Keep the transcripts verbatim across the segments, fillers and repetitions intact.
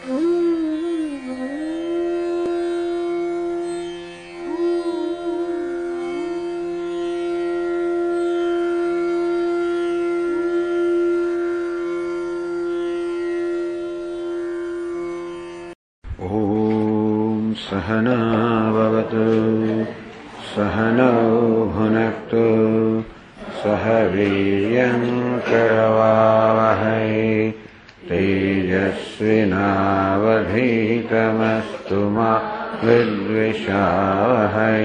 सहना भवतु सहनौ भुनक्तु सह वीर्यं करवावहै तेजस्विनावधीतमस्तु मा विद्विषावहै।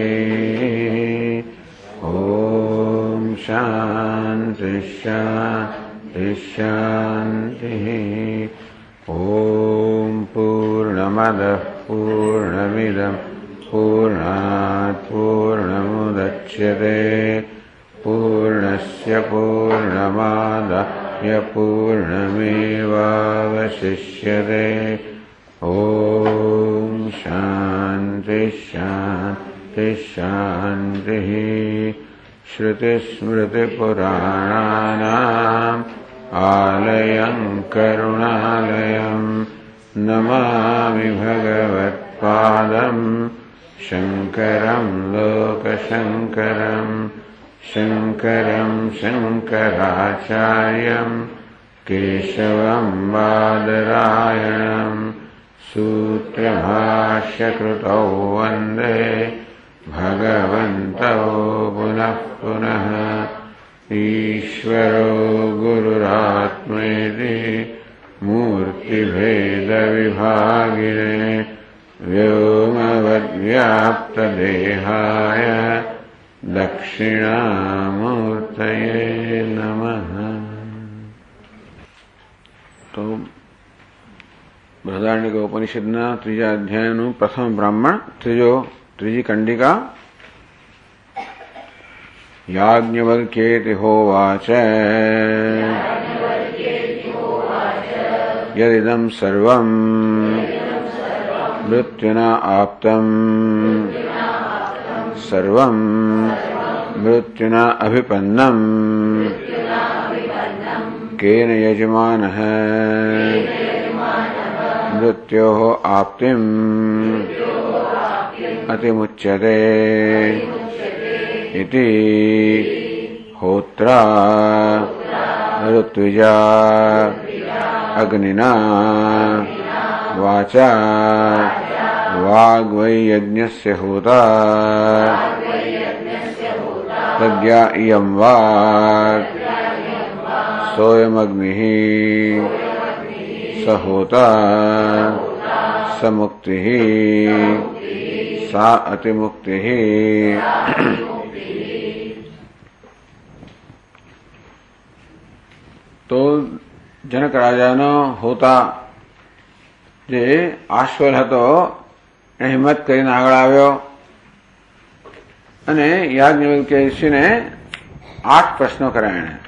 ॐ शान्ति शान्ति शान्तिः। ॐ पूर्णमदः पूर्णमिदं पूर्णात् पूर्णमुदच्यते पूर्णस्य पूर्णमादाय पूर्णमेवावशिष्यते। ॐ शान्ति शान्ति शान्तिः। श्रुतिस्मृतिपुराणानाम् आलयं करुणालयं नमामि भगवत्पादं शङ्करं लोकशङ्करं शङ्करं शङ्कराचार्यं केशवं बादरायणं सूत्रभाष्यकृतौ वन्दे भगवन्तौ पुनः पुनः। ईश्वरो गुरुरात्मेति मूर्तिभेदविभागिने व्योमवद्व्याप्तदेहाय दक्षिणामूर्तये नमः। तो बृहदारण्यक उपनिषदना त्रीजा अध्यायનું પ્રથમ બ્રાહ્મણ ત્રીજો ત્રીજી કંડિકા याज्ञवल्क्येति होवाच यदिदं सर्वं मृत्युना आप्तं सर्वं मृत्युना अभिपन्नं केन यजमानः मृत्योः आप्तिम् अतिमुच्यते इति होत्रा ऋत्विजा अग्निना वाचा वाग्वै यज्ञस्य होता प्रज्ञा इयं वाक् सोऽयमग्निः स होता स मुक्तिः सा अतिमुक्तिः। तो जनक राजानो होता जे आश्वर हतो ए हिम्मत करीने आगळ आव्यो अने याज्ञवल्क्य ऋषिने आठ प्रश्नो कर्या। एणे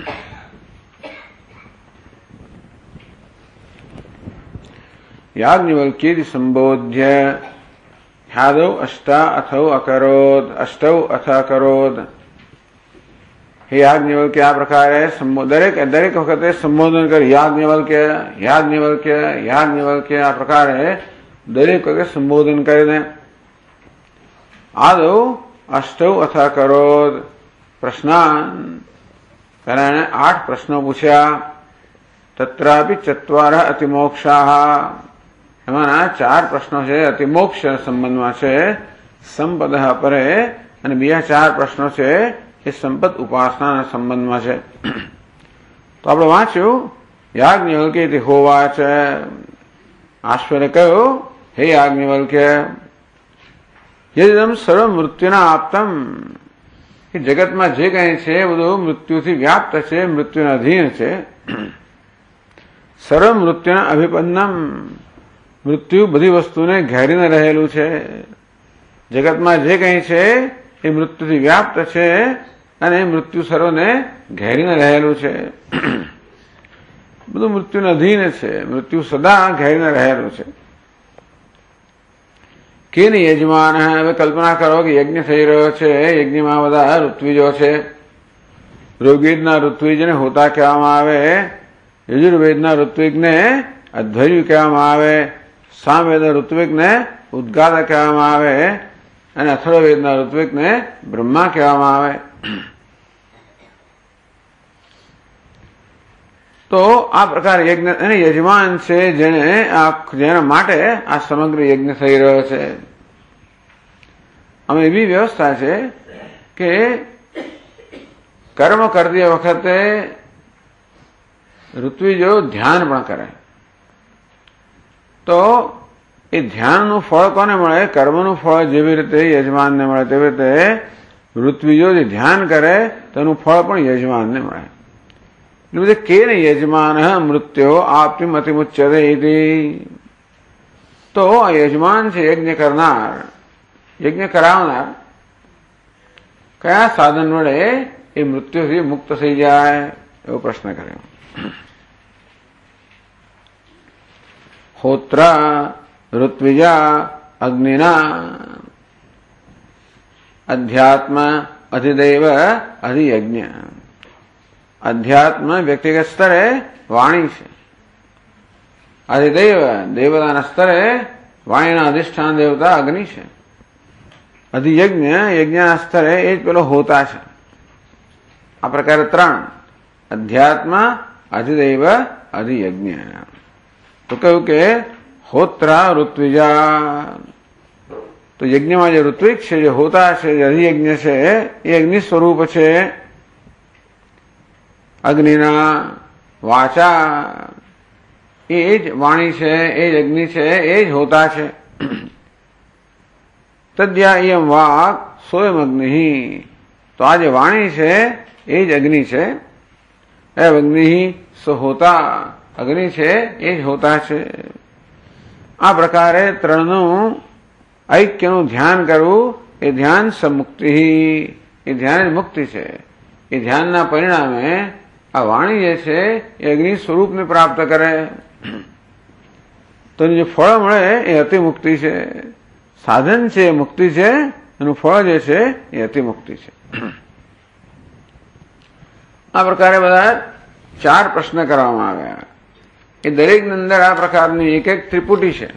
याज्ञवल्क्येति संबोध्य ह्यादौ अष्टा अथौ अकरोद अष्टौ अथ अकरोद। हे याज्ञवल्क्य आ प्रकारे दरेक दरेक वखते संबोधन कर याज्ञवल्क्य याज्ञवल्क्य याज्ञवल्क्य आ प्रकारे दरेक वखते संबोधन करीने आदौ अष्टौ अथ अकरोद प्रश्नान् कराने आठ प्रश्नों पूछ्या। तत्रापि चत्वारः अतिमोक्षाः एमाना चार प्रश्नों से अतिमोक्ष संबंध में छे संपदः परे अने बीजा चार प्रश्नों से ये संपद उपासना संबंध में है। तो आपणे वाँच्यु याज्ञवल्क्य होवाच आश्वरे कह्यु हे याज्ञवल्क्य यदिदं सर्व मृत्युना आप्तम कि जगत में जे कहीं छे बधु मृत्युथी व्याप्त छे मृत्युना अधीन छे। सर्व मृत्युना अभिपन्नम मृत्यु बधी वस्तुने घेरीने रहेलू छे। जगत में जे कहीं छे ए मृत्युथी व्याप्त छे અને મૃત્યુ સર્વને ઘેરીને રહેલું છે। બધું મૃત્યુને અધીન છે, મૃત્યુ સદા ઘેરીને રહેલું છે। કેની યજમાન હવે કલ્પના કરો કે યજ્ઞ થઈ રહ્યો છે, યજ્ઞમાં બધા ઋત્વિજો છે। ઋગ્વેદના ઋત્વિજને હોતા કહેવામાં આવે, યજુર્વેદના ઋત્વિજને અધ્વર્યુ કહેવામાં આવે, સામવેદ ઋત્વિકને ઉદ્ગાતા કહેવામાં આવે અને અથર્વવેદના ઋત્વિકને બ્રહ્મા કહેવામાં આવે. તો આ પ્રકાર યજ્ઞ અને યજમાન છે જેને આ જેના માટે આ સમગ્ર યજ્ઞ થઈ રહ્યો છે. અમે એવી વ્યવસ્થા છે કે કર્મ કરતી વખતે ઋત્વિજો ધ્યાન પણ કરે. તો એ ધ્યાનનું ફળ કોને મળે? કર્મનું ફળ જેવી રીતે યજમાનને મળે તેવી રીતે ઋત્વિજો જે ધ્યાન કરે તેનું ફળ પણ યજમાનને મળે. એટલે કેન યજમાન મૃત્યો આપતી અતિમુચ્યતે ઇતિ. તો આ યજમાન છે યજ્ઞ કરનાર, યજ્ઞ કરાવનાર, કયા સાધન વડે એ મૃત્યુથી મુક્ત થઈ જાય એવો પ્રશ્ન કર્યો. હોત્ર ઋત્વિજા અગ્નિના અધ્યાત્મ અધિદૈવ અધિયજ્ઞ. અધ્યાત્મ વ્યક્તિગત સ્તરે વાણી છે, અધિદૈવ દેવતાના સ્તરે વાણીના અધિષ્ઠાન દેવતા અગ્નિ છે, અધિયજ્ઞ યજ્ઞના સ્તરે એ જ પેલો હોતા છે. આ પ્રકારે ત્રણ અધ્યાત્મ અધિદૈવ અધિયજ્ઞ. તો કહ્યું કે હોત્રા ઋત્વિજા, તો યજ્ઞમાં જે ઋત્વિક છે, જે હોતા છે, જે અધિયજ્ઞ છે એ અગ્નિ સ્વરૂપ છે. અગ્નિના વાચા એ જ વાણી છે, એ જ અગ્નિ છે, એ જ હોતા છે. તદ્યા ઇયમ વાક સોયમ અગ્નિ. તો આ જે વાણી છે એ જ અગ્નિ છે. એ અગ્નિ સો હોતા, અગ્નિ છે એ જ હોતા છે. આ પ્રકારે ત્રણનું ઐક્યનું ધ્યાન કરવું એ ધ્યાન સમુક્તિ, એ ધ્યાન જ મુક્તિ છે. એ ધ્યાનના પરિણામે આ વાણી જે છે એ અગ્નિ સ્વરૂપને પ્રાપ્ત કરે. તો જે ફળ મળે એ અતિમુક્તિ છે. સાધન છે એ મુક્તિ છે, એનું ફળ જે છે એ અતિમુક્તિ છે. આ પ્રકારે બધા ચાર પ્રશ્ન કરવામાં આવ્યા. એ દરેકની અંદર આ પ્રકારની એક એક ત્રિપુટી છે.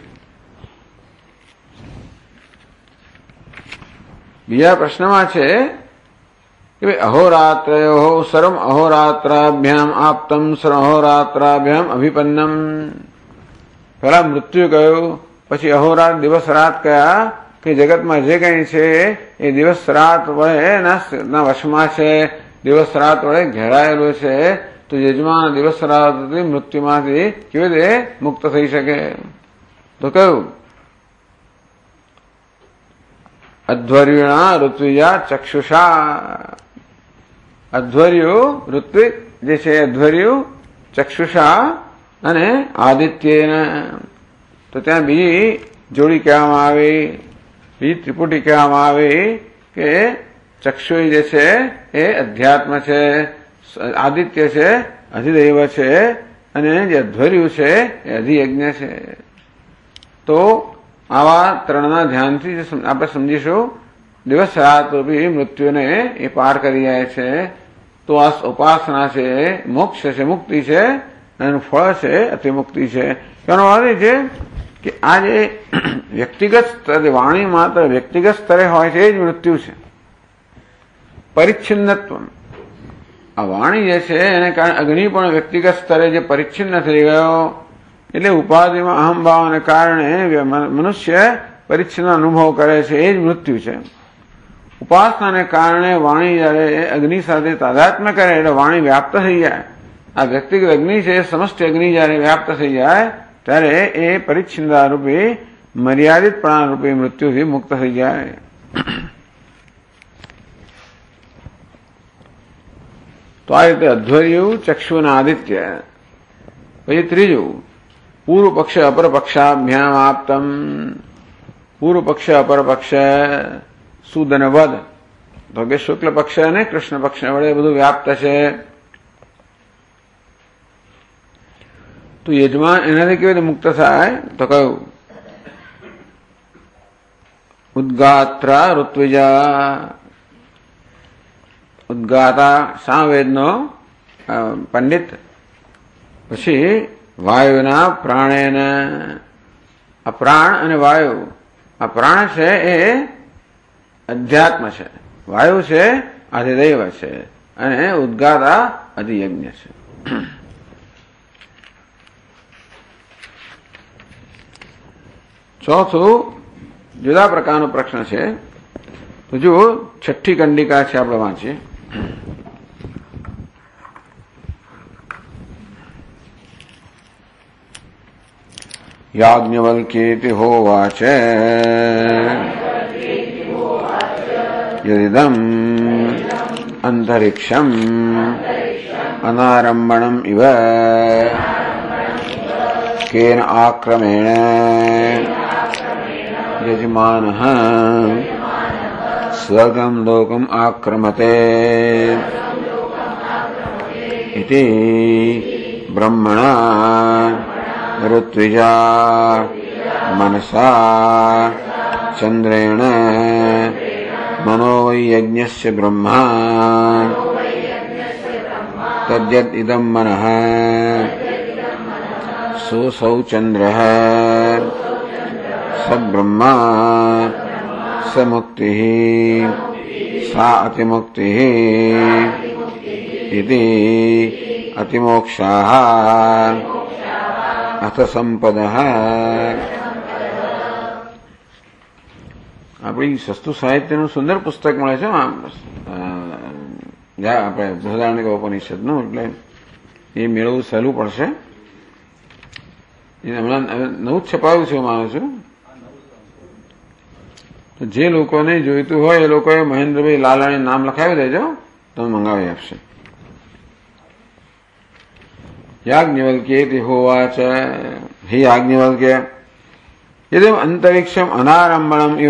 બીજા પ્રશ્નમાં છે કે અહોરાત્રયો સર્વ અહોરાત્રાભ્યામ આપતમ સર્વ અહોરાત્રાભ્યામ અભિપન્નમ. પેલા મૃત્યુ કહ્યું, પછી અહોરાત દિવસ રાત કયા કે જગતમાં જે કંઈ છે એ દિવસ રાત વડે ના વશમાં છે, દિવસ રાત વડે ઘેરાયેલું છે. તો યજમાન દિવસ રાતથી મૃત્યુમાંથી કેવી રીતે મુક્ત થઈ શકે? તો કહ્યું અધ્વર્યુણા ઋત્વિજા ચક્ષુષા. અધ્વર્યુ ઋત્વિક જે છે અધ્વર્યુ ચક્ષુષા અને આદિત્યના. તો ત્યાં બીજી જોડી કહેવામાં આવી, બીજી ત્રિપુટી કહેવામાં આવી કે ચક્ષુ જે છે એ અધ્યાત્મ છે, આદિત્ય છે અધિદૈવ છે, અને જે અધ્વર્યુ છે એ અધિયજ્ઞ છે. તો આવા ત્રણના ધ્યાનથી આપણે સમજીશું દિવસ રાત રૂપી મૃત્યુને એ પાર કરી જાય છે. તો આ ઉપાસના છે, મોક્ષ છે, મુક્તિ છે, એનું ફળ છે અતિમુક્તિ છે. એનો અર્થ છે કે આ જે વ્યક્તિગત સ્તરે વાણી માત્ર વ્યક્તિગત સ્તરે હોય છે એ જ મૃત્યુ છે. પરિચ્છિન્નત્વ, આ વાણી જે છે એને કારણે અગ્નિ પણ વ્યક્તિગત સ્તરે જે પરિચ્છિન્ન થઈ ગયો, એટલે ઉપાધિમાં અહમભાવને કારણે મનુષ્ય પરિચ્છિન્ન અનુભવ કરે છે, એ જ મૃત્યુ છે. ઉપાસનાને કારણે વાણી જયારે અગ્નિ સાથે તાદાત્મ્ય કરે એટલે વાણી વ્યાપ્ત થઈ જાય. આ વ્યક્તિગત અગ્નિ છે, સમષ્ટિ અગ્નિ જયારે વ્યાપ્ત થઈ જાય ત્યારે એ પરિચ્છિન્નતા રૂપી મર્યાદિત પ્રાણ રૂપી મૃત્યુથી મુક્ત થઈ જાય. તો આ રીતે અધ્વર્યુ ચક્ષુ અને આદિત્ય. પછી ત્રીજું પૂર્વ પક્ષ અપર પક્ષાભ્યામ આપતમ. પૂર્વ પક્ષ અપર પક્ષ સુદ અને વદ, તો કે શુક્લ પક્ષ અને કૃષ્ણ પક્ષ વડે બધું વ્યાપ્ત છે. તો યજમાન એનાથી કેવી રીતે મુક્ત થાય? તો કયું ઉદ્ગાત્રા ઋત્વિજા. ઉદ્ગાતા સામવેદનો પંડિત, પછી વાયુના પ્રાણેન આ પ્રાણ અને વાયુ આ પ્રાણ છે એ અધ્યાત્મ છે, વાયુ છે અધિદૈવ છે અને ઉદ્ગાતા અધિયજ્ઞ છે. ચોથું જુદા પ્રકારનો પ્રશ્ન છે. તો જુઓ છઠ્ઠી કંડિકા છે, આપણે વાંચીએ. યાજ્ઞવલ્ક્યેતિ હોવાચ યદિદમ અંતરિક્ષમ અનારંભણમ ઇવ કેન આક્રમેણ યજમાનઃ સ્વર્ગમ લોકમ આક્રમતે ઇતિ બ્રહ્મણા ઋત્વિજા મનસા ચંદ્રેણ મનોવૈયજ્ઞસ્ય બ્રહ્મા તદ્યદ ઇદમ મનઃ સોऽસૌ ચંદ્રઃ સ બ્રહ્મા સ મુક્તિઃ સા અતિમુક્તિઃ ઇતિ અતિમોક્ષાઃ અથ સંપદઃ. આપણી સસ્તું સાહિત્યનું સુંદર પુસ્તક મળે છે આપણે બૃહદારણ્યક ઉપનિષદનું, એટલે એ મેળવવું સહેલું પડશે. હમણાં નવું જ છપાયું છે હું માનું છું. તો જે લોકોને જોઈતું હોય એ લોકોએ મહેન્દ્રભાઈ લાલાણી નામ લખાવી દેજો, તમે મંગાવી આપશે. યાજ્ઞવલ્ક્યેતિ હોવાચ હે યાજ્ઞવલ્ક્ય યદિ અંતરિક્ષમ અનારંભણમ ઇવ.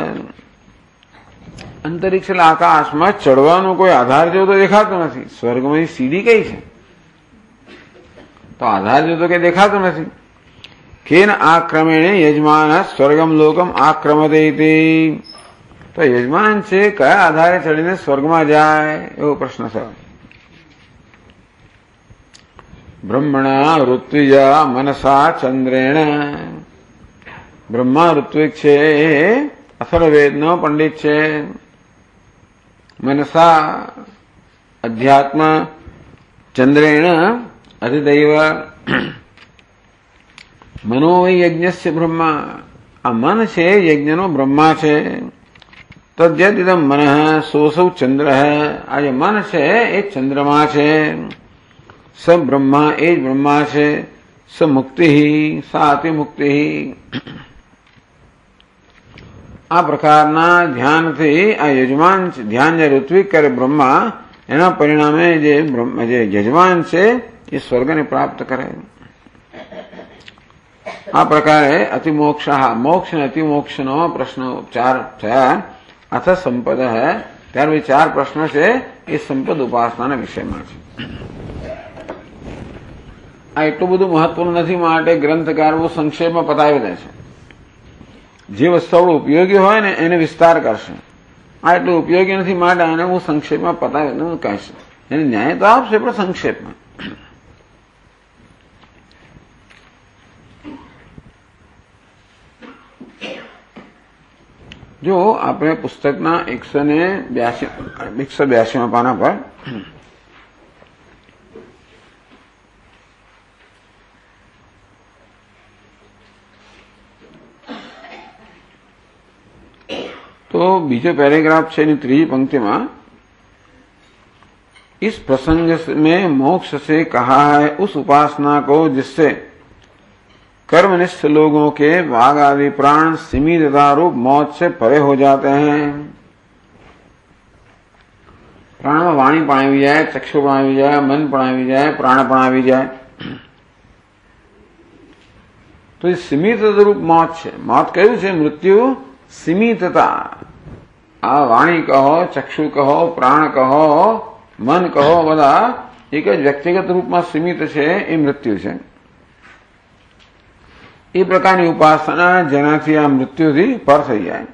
અંતરિક્ષ એટલે આકાશમાં ચડવાનો કોઈ આધાર જેવો તો દેખાતો નથી. સ્વર્ગમાં સીડી કઈ છે તો આધાર જેવો તો કઈ દેખાતો નથી. કેન આક્રમેણે યજમાન સ્વર્ગમ લોકમ આક્રમતે ઇતિ. તો યજમાન છે કયા આધારે ચડીને સ્વર્ગમાં જાય એવો પ્રશ્ન છે. બ્રહ્મણા ઋત્વિજા મનસા ચંદ્રેણ. બ્રહ્મા ઋત્વિક છે એ અથર્વવેદનો પંડિત છે. મનસા અધ્યાત્મ, ચંદ્રેણ અધિદૈવ. મનોવૈ યજ્ઞસ્ય બ્રહ્મા. આ મન છે યજ્ઞનો બ્રહ્મા છે. તદ્યદ ઇદમ મનઃ સોऽસૌ ચંદ્ર. આ જે મન છે એ ચંદ્રમા છે. સ બ્રહ્મા એ જ બ્રહ્મા છે. સ મુક્તિ સા અતિમુક્તિ. આ પ્રકારના ધ્યાનથી આ યજમાન ધ્યાન જે ઋત્વિક કરે બ્રહ્મા, એના પરિણામે જે જે યજમાન છે એ સ્વર્ગને પ્રાપ્ત કરે. આ પ્રકારે અતિમોક્ષ મોક્ષ અને અતિમોક્ષનો પ્રશ્નો ચાર થયા. અથ સંપદ. ત્યાર પછી ચાર પ્રશ્નો છે એ સંપદ ઉપાસનાના વિષયમાં છે. આ એટલું બધું મહત્વનું નથી, માટે ગ્રંથકાર બહુ સંક્ષેપમાં પતાવી દે છે. જે વસ્તુ ઉપયોગી હોય ને એને વિસ્તાર કરશે. આ એટલું ઉપયોગી નથી માટે આને હું સંક્ષેપમાં પતાવી કહીશ. એને ન્યાય તો આપશે પણ સંક્ષેપમાં. જો આપણે પુસ્તકના એકસો ને બ્યાસી એકસો બ્યાસીમાં પાના પર तो बीजो पैराग्राफ है त्रीजी पंक्ति में इस प्रसंग में मोक्ष से कहा है उस उपासना को जिससे कर्मनिष्ठ लोगों के वाग आदि प्राण सीमितता रूप मौत से परे हो जाते हैं. प्राण में वाणी पण આવી જાય, ચક્ષુ પણ આવી જાય, મન પણ આવી જાય, प्राण પણ આવી જાય. तो ये सीमित रूप मौत है. मौत क्यों है? मृत्यु सीमितता. आ वाणी कहो, चक्षु कहो, प्राण कहो, मन कहो, बधा एक ज व्यक्तिगत रूप में सीमित है ये मृत्यु है. ये प्रकार की उपासना जेनाथी आ मृत्यु थी पर थी जाए.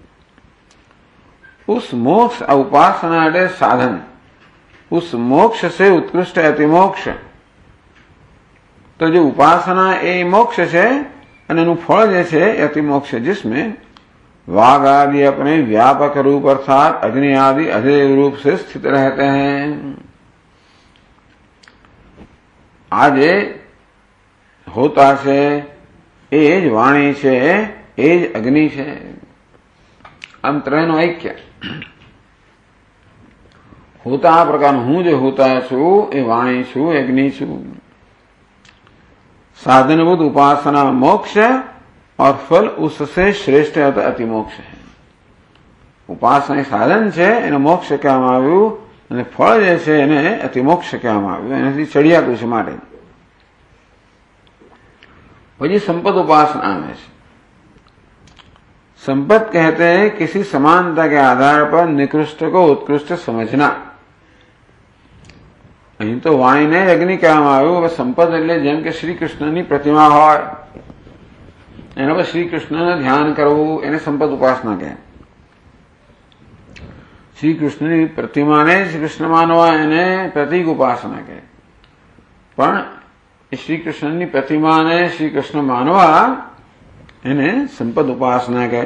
उस मोक्ष उपासना एटले साधन. उस मोक्ष से उत्कृष्ट अतिमोक्ष. तो जो उपासना ए मोक्ष है અને એનું ફળ જે છે એ અતિમોક્ષ है, जिसमें वाग आदि अपने व्यापक रूप अर्थात अग्नि आदि अधेय रूप से स्थित रहते हैं। आज होता છે એ જ વાણી છે, એ જ અગ્નિ છે। આમ ત્રણનું ऐक्य होता आ प्रकार हूं जो होता छू ए वाणी छू, अग्नि छू। साधनभूत उपासना मोक्ष और फल उससे श्रेष्ठ अतिमोक्ष है। उपासना साधन છે એને મોક્ષ કહેવામાં આવ્યું અને ફળ જે છે એને અતિમોક્ષ કહેવામાં આવ્યું, એનાથી ચડિયાતું છે માટે। પછી संपद उपासना में છે। संपद कहते हैं किसी समानता के आधार पर निकृष्ट को उत्कृष्ट समझना। અહીં તો વાણીને અગ્નિ કહેવામાં આવ્યું। હવે સંપદ એટલે જેમ કે શ્રી કૃષ્ણની પ્રતિમા હોય એના પર શ્રી કૃષ્ણને ધ્યાન કરવું એને સંપદ ઉપાસના કહે। શ્રી કૃષ્ણની પ્રતિમાને જ કૃષ્ણ માનવા એને પ્રતિક ઉપાસના કહે। પણ શ્રી કૃષ્ણની પ્રતિમાને શ્રી કૃષ્ણ માનવા એને સંપદ उपासना કહે।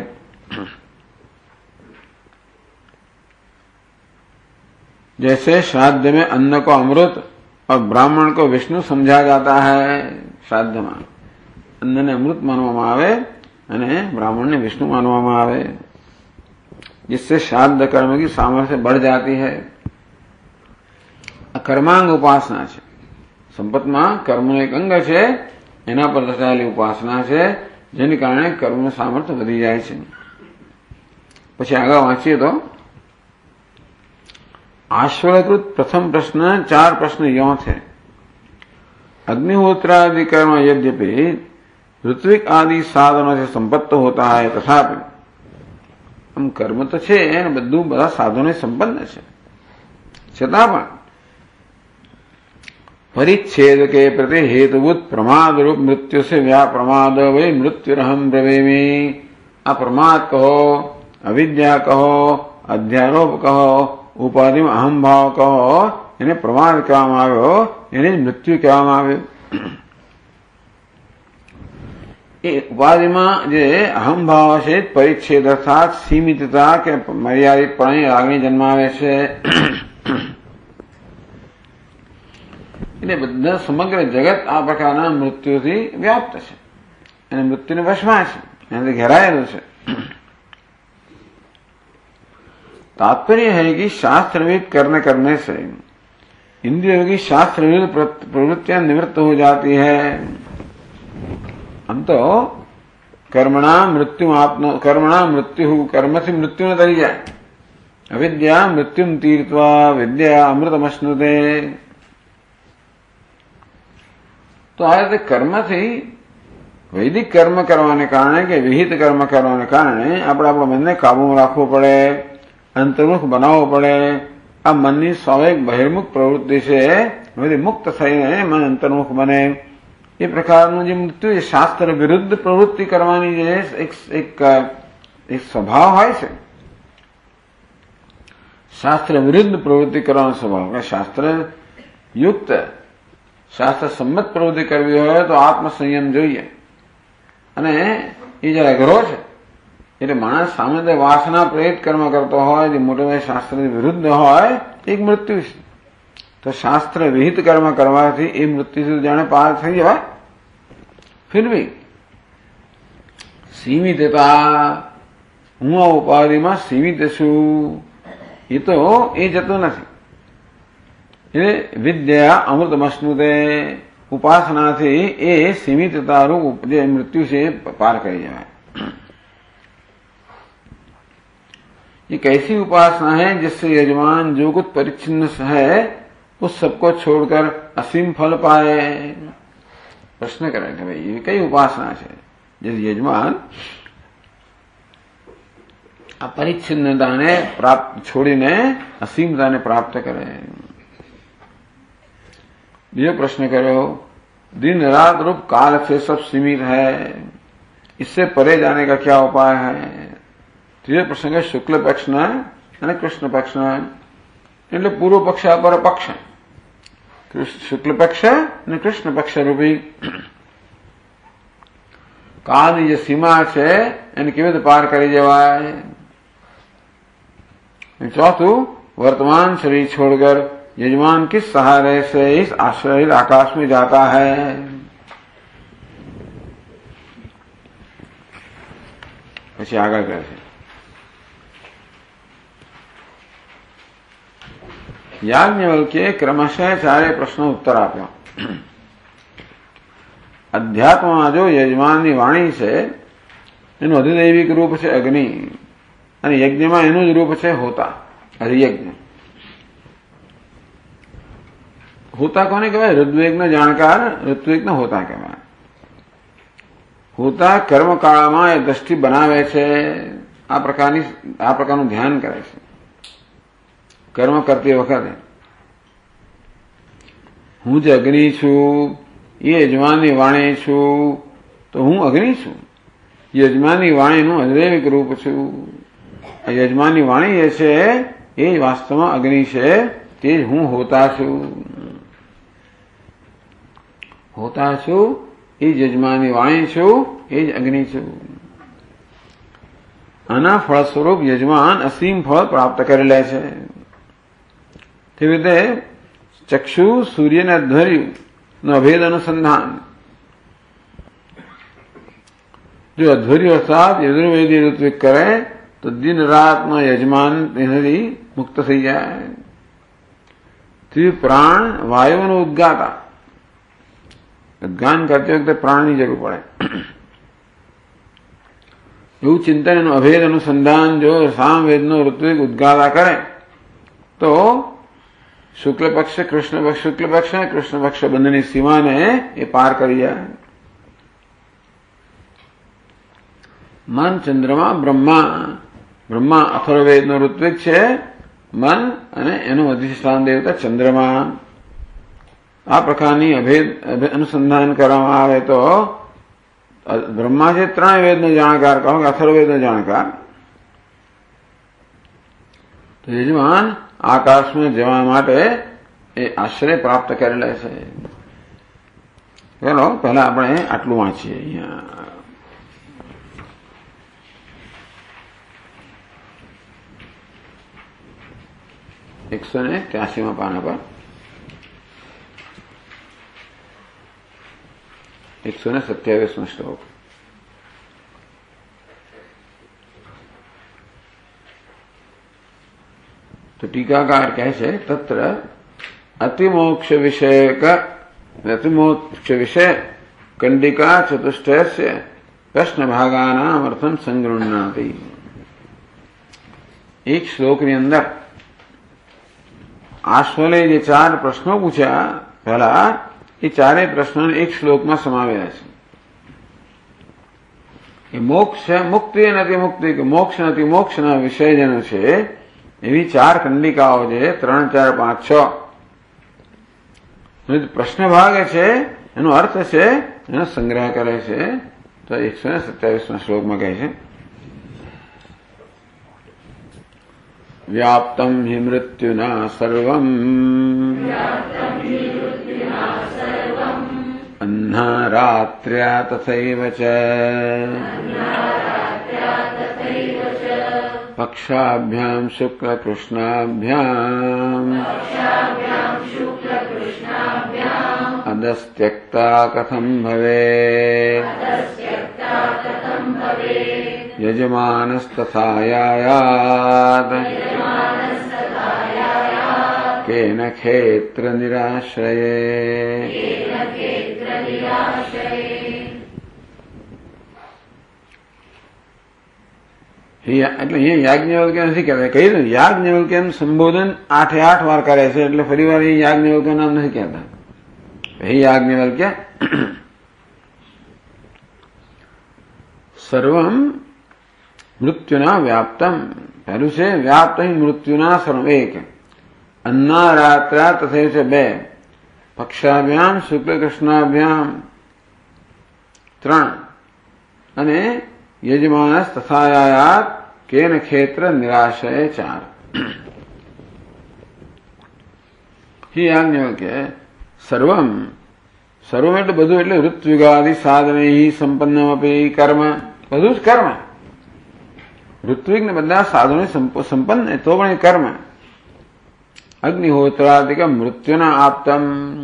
जैसे श्राद्ध में अन्न को अमृत और ब्राह्मण को विष्णु समझा जाता है। श्राद्ध में अन्न ने अमृत मानवामां आवे अने ब्राह्मण ने विष्णु मानवामां आवे, जिससे श्राद्ध कर्म की सामर्थ्य बढ़ जाती है। कर्मांग उपासना है। संपत में कर्म एक अंग है, एना पर रचायेली उपासना है, जेने कारणे कर्म सामर्थ्य वधी जाय छे। पछी आगळ वांचीए तो आश्वलकृत प्रथम प्रश्न चार प्रश्न यो थे। अग्निहोत्रादि कर्म यद्यपि ऋत्विक आदि साधनों से संपत्त होता है, तथापि हम कर्म तो छे बधु बधा साधनों संपन्न है, छतां पण परिच्छेद के प्रति हेतुभूत प्रमाद रूप मृत्यु से व्या प्रमाद वही मृत्युरहम ब्रवीमि। आ प्रमाद कहो, अविद्या कहो, अध्यारोप कहो, उपाधि में अहम भाव कहो, એને પ્રમાદ કહેવામાં આવ્યો, એને જ મૃત્યુ કહેવામાં આવ્યો। એ ઉપાધિમાં જે અહમ ભાવ છે પરિચ્છેદ અર્થાત સીમિતતા કે મર્યાદિતપણે લાગણી જન્માવે છે। એટલે બધા સમગ્ર જગત આ પ્રકારના મૃત્યુથી વ્યાપ્ત છે અને મૃત્યુને વશમાં છે, એનાથી ઘેરાયેલું છે। तात्पर्य है कि शास्त्रविद करने करने से इंद्रियों की शास्त्रविद प्रवृत्तियां निवृत्त हो जाती है। हम तो कर्मणा मृत्यु आत्म कर्मणा मृत्यु कर्म से मृत्यु न तरी जाए। अविद्या मृत्युम तीर्त्वा विद्या अमृतमश्नुते। तो आ रीते कर्म थी वैदिक कर्म करवाने कारणे के विहित कर्म करवाने कारणे आपणे आपणा मनने काबूमां राखवो पड़े, अंतर्मुख बनावो पड़े। आ मननी स्वाभाविक बहिर्मुख प्रवृत्ति से बधी मुक्त थईने मन अंतर्मुख बने। ये प्रकारનું જે મૃત્યુ એ શાસ્ત્ર વિરુદ્ધ પ્રવૃત્તિ કરવાની જે એક એક એક સ્વભાવ હોય છે, શાસ્ત્ર વિરુદ્ધ પ્રવૃત્તિ કરવાનો સ્વભાવ। શાસ્ત્ર યુક્ત શાસ્ત્ર સંમત પ્રવૃત્તિ કરવી હોય તો આત્મસંયમ જોઈએ અને એ જરા અઘરો છે। એટલે માણસ સામાન્ય વાસના પ્રેરિત કર્મ કરતો હોય જે મોટે ભાગે શાસ્ત્રની વિરુદ્ધ હોય એક મૃત્યુ છે। तो शास्त्र विहित कर्म करवाथी ए मृत्यु से जाने पार थई जवाय। फिर भी सीमितता हूँ आ उपाधि में सीमित छू ये तो ए जतो नथी। ए विद्या अमृतमश्नुते उपासना थी ए सीमितता रूप जे मृत्यु से पार करी जाए। ये कैसी उपासना है जिससे यजमान जो कुछ परिच्छिन्न है उस सबको छोड़कर असीम फल पाए। प्रश्न करेंगे भाई ये कई उपासना है जिस यजमान अपरिच्छिन्नता ने प्राप्त छोड़ीने असीमता ने प्राप्त करे। ये प्रश्न करो दिन रात रूप काल से सब सीमित है, इससे परे जाने का क्या उपाय है। ત્રીજો પ્રસંગ શુક્લ પક્ષના અને કૃષ્ણ પક્ષના એટલે પૂર્વ પક્ષ અપર પક્ષ। શુક્લ પક્ષ અને કૃષ્ણ પક્ષ રૂપી કાળની જે સીમા છે એને કેવી રીતે પાર કરી જવાય. चौथू, वर्तमान शरीर छोड़कर यजमान किस सहारे से इस आश्रय आकाश में जाता है. પછી આગળ કહે છે યાજ્ઞવલ્ક્યે ક્રમશઃ ચારે પ્રશ્નો ઉત્તર આપ્યો. અધ્યાત્મમાં જો યજમાનની વાણી છે એનું અધિદૈવિક રૂપ છે અગ્નિ અને યજ્ઞમાં એનું જ રૂપ છે હોતા, હરિયજ્ઞ. હોતા કોને કહેવાય? ઋગ્વેદના જાણકાર ઋત્વિકને હોતા કહેવાય. હોતા કર્મકાળમાં એ દ્રષ્ટિ બનાવે છે, આ પ્રકારની આ પ્રકારનું ધ્યાન કરે છે કર્મ કરતી વખતે. હું જે અગ્નિ છું એ યજમાનની વાણી છું, તો હું અગ્નિ છું. યજમાનની વાણીનું અધિદૈવિક રૂપ છું. યજમાનની વાણી એ છે એ વાસ્તવમાં અગ્નિ છે, તે જ હું હોતા છું. હોતા છું એ જ યજમાનની વાણી છું, એ જ અગ્નિ છું. આના ફળ સ્વરૂપ યજમાન અસીમ ફળ પ્રાપ્ત કરી લે છે. તેવી રીતે ચક્ષુ સૂર્યને ધર્યું નો અભેદ અનુસંધાન. જો અધ્વર્ય અર્થાત યજુર્વેદી ઋત્વિક કરે તો દિન રાતનો યજમાન તેનાથી મુક્ત થઈ જાય. તે પ્રાણ વાયુનો ઉદ્ગાતા. ઉદ્ગાન કરતી વખતે પ્રાણની જરૂર પડે. એવું ચિંતન એનું અભેદ અનુસંધાન જો સામવેદનો ઋત્વિક ઉદ્ગાતા કરે તો શુક્લ પક્ષ કૃષ્ણ પક્ષ શુક્લ પક્ષ અને કૃષ્ણ પક્ષ બંનેની સીમાને એ પાર કરી જાય. મન ચંદ્રમા બ્રહ્મા. બ્રહ્મા અથર્વવેદનો ઋત્વિક છે મન અને એનું અધિષ્ઠાન દેવતા ચંદ્રમા. આ પ્રકારની અભેદ અનુસંધાન કરવામાં આવે તો બ્રહ્મા છે ત્રણ વેદનો જાણકાર, કહો કે અથર્વવેદનો જાણકાર. તો યજમાન આકાશમાં જવા માટે એ આશ્રય પ્રાપ્ત કરી લે છે. ચાલો પહેલા આપણે આટલું વાંચીએ. અહીંયા એકસો ને ત્યાસીમાં પાના પર એકસો ને સત્યાવીસમો શ્લોક. તો ટીકાકાર કહે છે તત્ર અતિમોક્ષ વિષયક અતિમોક્ષ વિષય કંડિકા ચતુષ્ટયસ્ય પ્રશ્ન ભાગાનામ અર્થમ સંગૃહ્ણાતિ. એક શ્લોકની અંદર આશ્વલે જે ચાર પ્રશ્નો પૂછ્યા પહેલા એ ચારેય પ્રશ્નોને એક શ્લોકમાં સમાવેલા છે. એ મોક્ષ મુક્તિ નથી મુક્તિ કે મોક્ષ નથી મોક્ષના વિષય જેનો છે એવી ચાર કંડિકાઓ છે, ત્રણ ચાર પાંચ છ. પ્રશ્ન ભાગ છે એનો અર્થ છે એનો સંગ્રહ કરે છે. તો એકસો ને સત્યાવીસમાં શ્લોકમાં કહે છે વ્યાપ્તમ હિ મૃત્યુના સર્વમ અન્ના રાત્ર્યા તથૈવ ચ પક્ષાભ્યામ શુક્લ કૃષ્ણાભ્યામ અદસ્ત્યક્તા કથમ ભવેત યજમાનસ્તથાયાયાત કેન ખેત્ર નિરાશ્રયે. એટલે અહીંયા યાજ્ઞવલ્ક્ય નથી કહેતા. કહી દઉં યાજ્ઞવલ્ક્યનું સંબોધન આઠે આઠ વાર કરે છે, એટલે ફરી વાર એ યાજ્ઞવલ્ક્ય નામ નથી કહેતા. હે યાજ્ઞવલ્ક્ય સર્વમ મૃત્યુના વ્યાપ્તમ. પહેલું છે વ્યાપ્ત મૃત્યુના સર્વ એક. અન્ના રાત્રા તથૈવ છે બે. પક્ષાભ્યામ શુક્લ કૃષ્ણાભ્યામ ત્રણ. અને યજમાનસ તથાયાયાત કેન ખેત્ર નિરાશય ચાર. હે યાજ્ઞવલ્ક્ય સર્વમ સર્વમ એટલે બધું, એટલે ઋત્વિગાદિ સાધનૈ સંપન્નમપી કર્મ, બધું જ કર્મ. ઋત્વિક ને બધા સાધનો સંપન્ન તો પણ એ કર્મ. અગ્નિહોત્રાદિક મૃત્યુના આપતમ,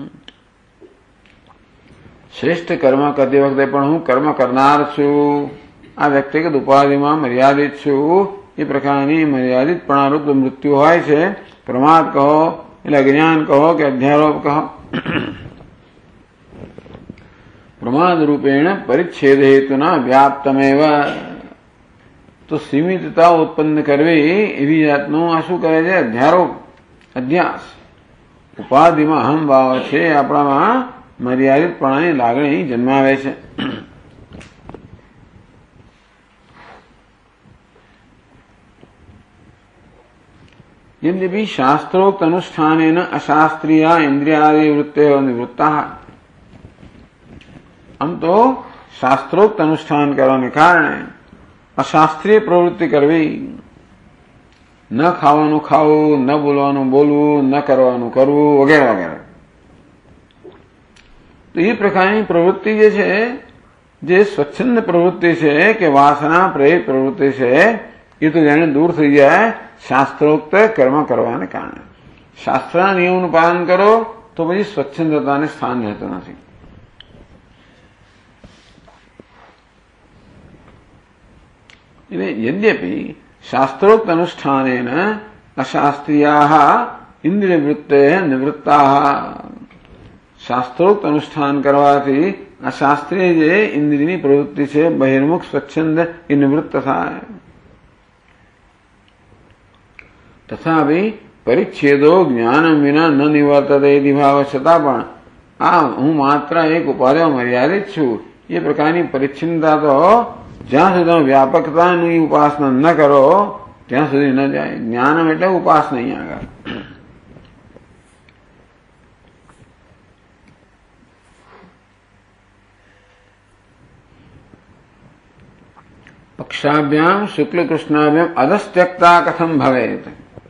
શ્રેષ્ઠ કર્મ કરતી વખતે પણ હું કર્મ કરનાર છું, આ વ્યક્તિગત ઉપાધિમાં મર્યાદિત છું, એ પ્રકારની મર્યાદિતપણારૂપ મૃત્યુ હોય છે. પ્રમાદ કહો એટલે અજ્ઞાન કહો કે અધ્યારોપ કહો. પ્રમાદ રૂપેણ પરિચ્છેદ હેતુના વ્યાપ્તમેવ, તો સીમિતતા ઉત્પન્ન કરવી એવી જાતનું આ શું કરે છે? અધ્યારોપ, અધ્યાસ. ઉપાધિમાં અહમ ભાવ છે, આપણામાં મર્યાદિતપણાની લાગણી જન્માવે છે. यद्यपि शास्त्रोक्त अनुष्ठानेन अशास्त्रीया इंद्रियादि वृत्तयो निवृत्ता, આમ તો શાસ્ત્રોક્ત અનુષ્ઠાન કરવાને કારણે અશાસ્ત્રીય પ્રવૃત્તિ કરવી, ન ખાવાનું ખાવું, ન બોલવાનું બોલવું, ન કરવાનું કરવું વગેરે વગેરે, તો એ પ્રકારની પ્રવૃત્તિ જે છે, જે સ્વચ્છંદ પ્રવૃત્તિ છે કે વાસના પ્રેરિત પ્રવૃત્તિ છે, એ તો જાણે દૂર થઈ જાય શાસ્ત્રોક્ત કર્મ કરવાને કારણે. શાસ્ત્રના નિયમનું પાલન કરો તો પછી સ્વચ્છંદતાને સ્થાન રહેતું નથી. એટલે યદ્યપિ શાસ્ત્રોક્ત અનુષ્ઠાનેન અશાસ્ત્રીયા ઇન્દ્રિયવૃત્તે નિવૃત્તા, શાસ્ત્રોક્ત અનુષ્ઠાન કરવાથી અશાસ્ત્રીય જે ઇન્દ્રિયની પ્રવૃત્તિ છે બહિર્મુખ સ્વચ્છંદ એ નિવૃત્ત થાય. તથાપિ પરિચ્છેદો જ્ઞાનમ વિના ન નિવર્તતે એ ભાવ છતાં પણ આ હું માત્ર એક ઉપાધિમાં મર્યાદિત છું, એ પ્રકારની પરિચ્છિન્નતા તો જ્યાં સુધી વ્યાપકતાની ઉપાસના ન કરો ત્યાં સુધી ન જાય. જ્ઞાનમ એટલે ઉપાસના. અહીંયા આગળ પક્ષાભ્યામ શુક્લ કૃષ્ણાભ્યામ અધસ્ત્યક્તા કથમ ભવેત.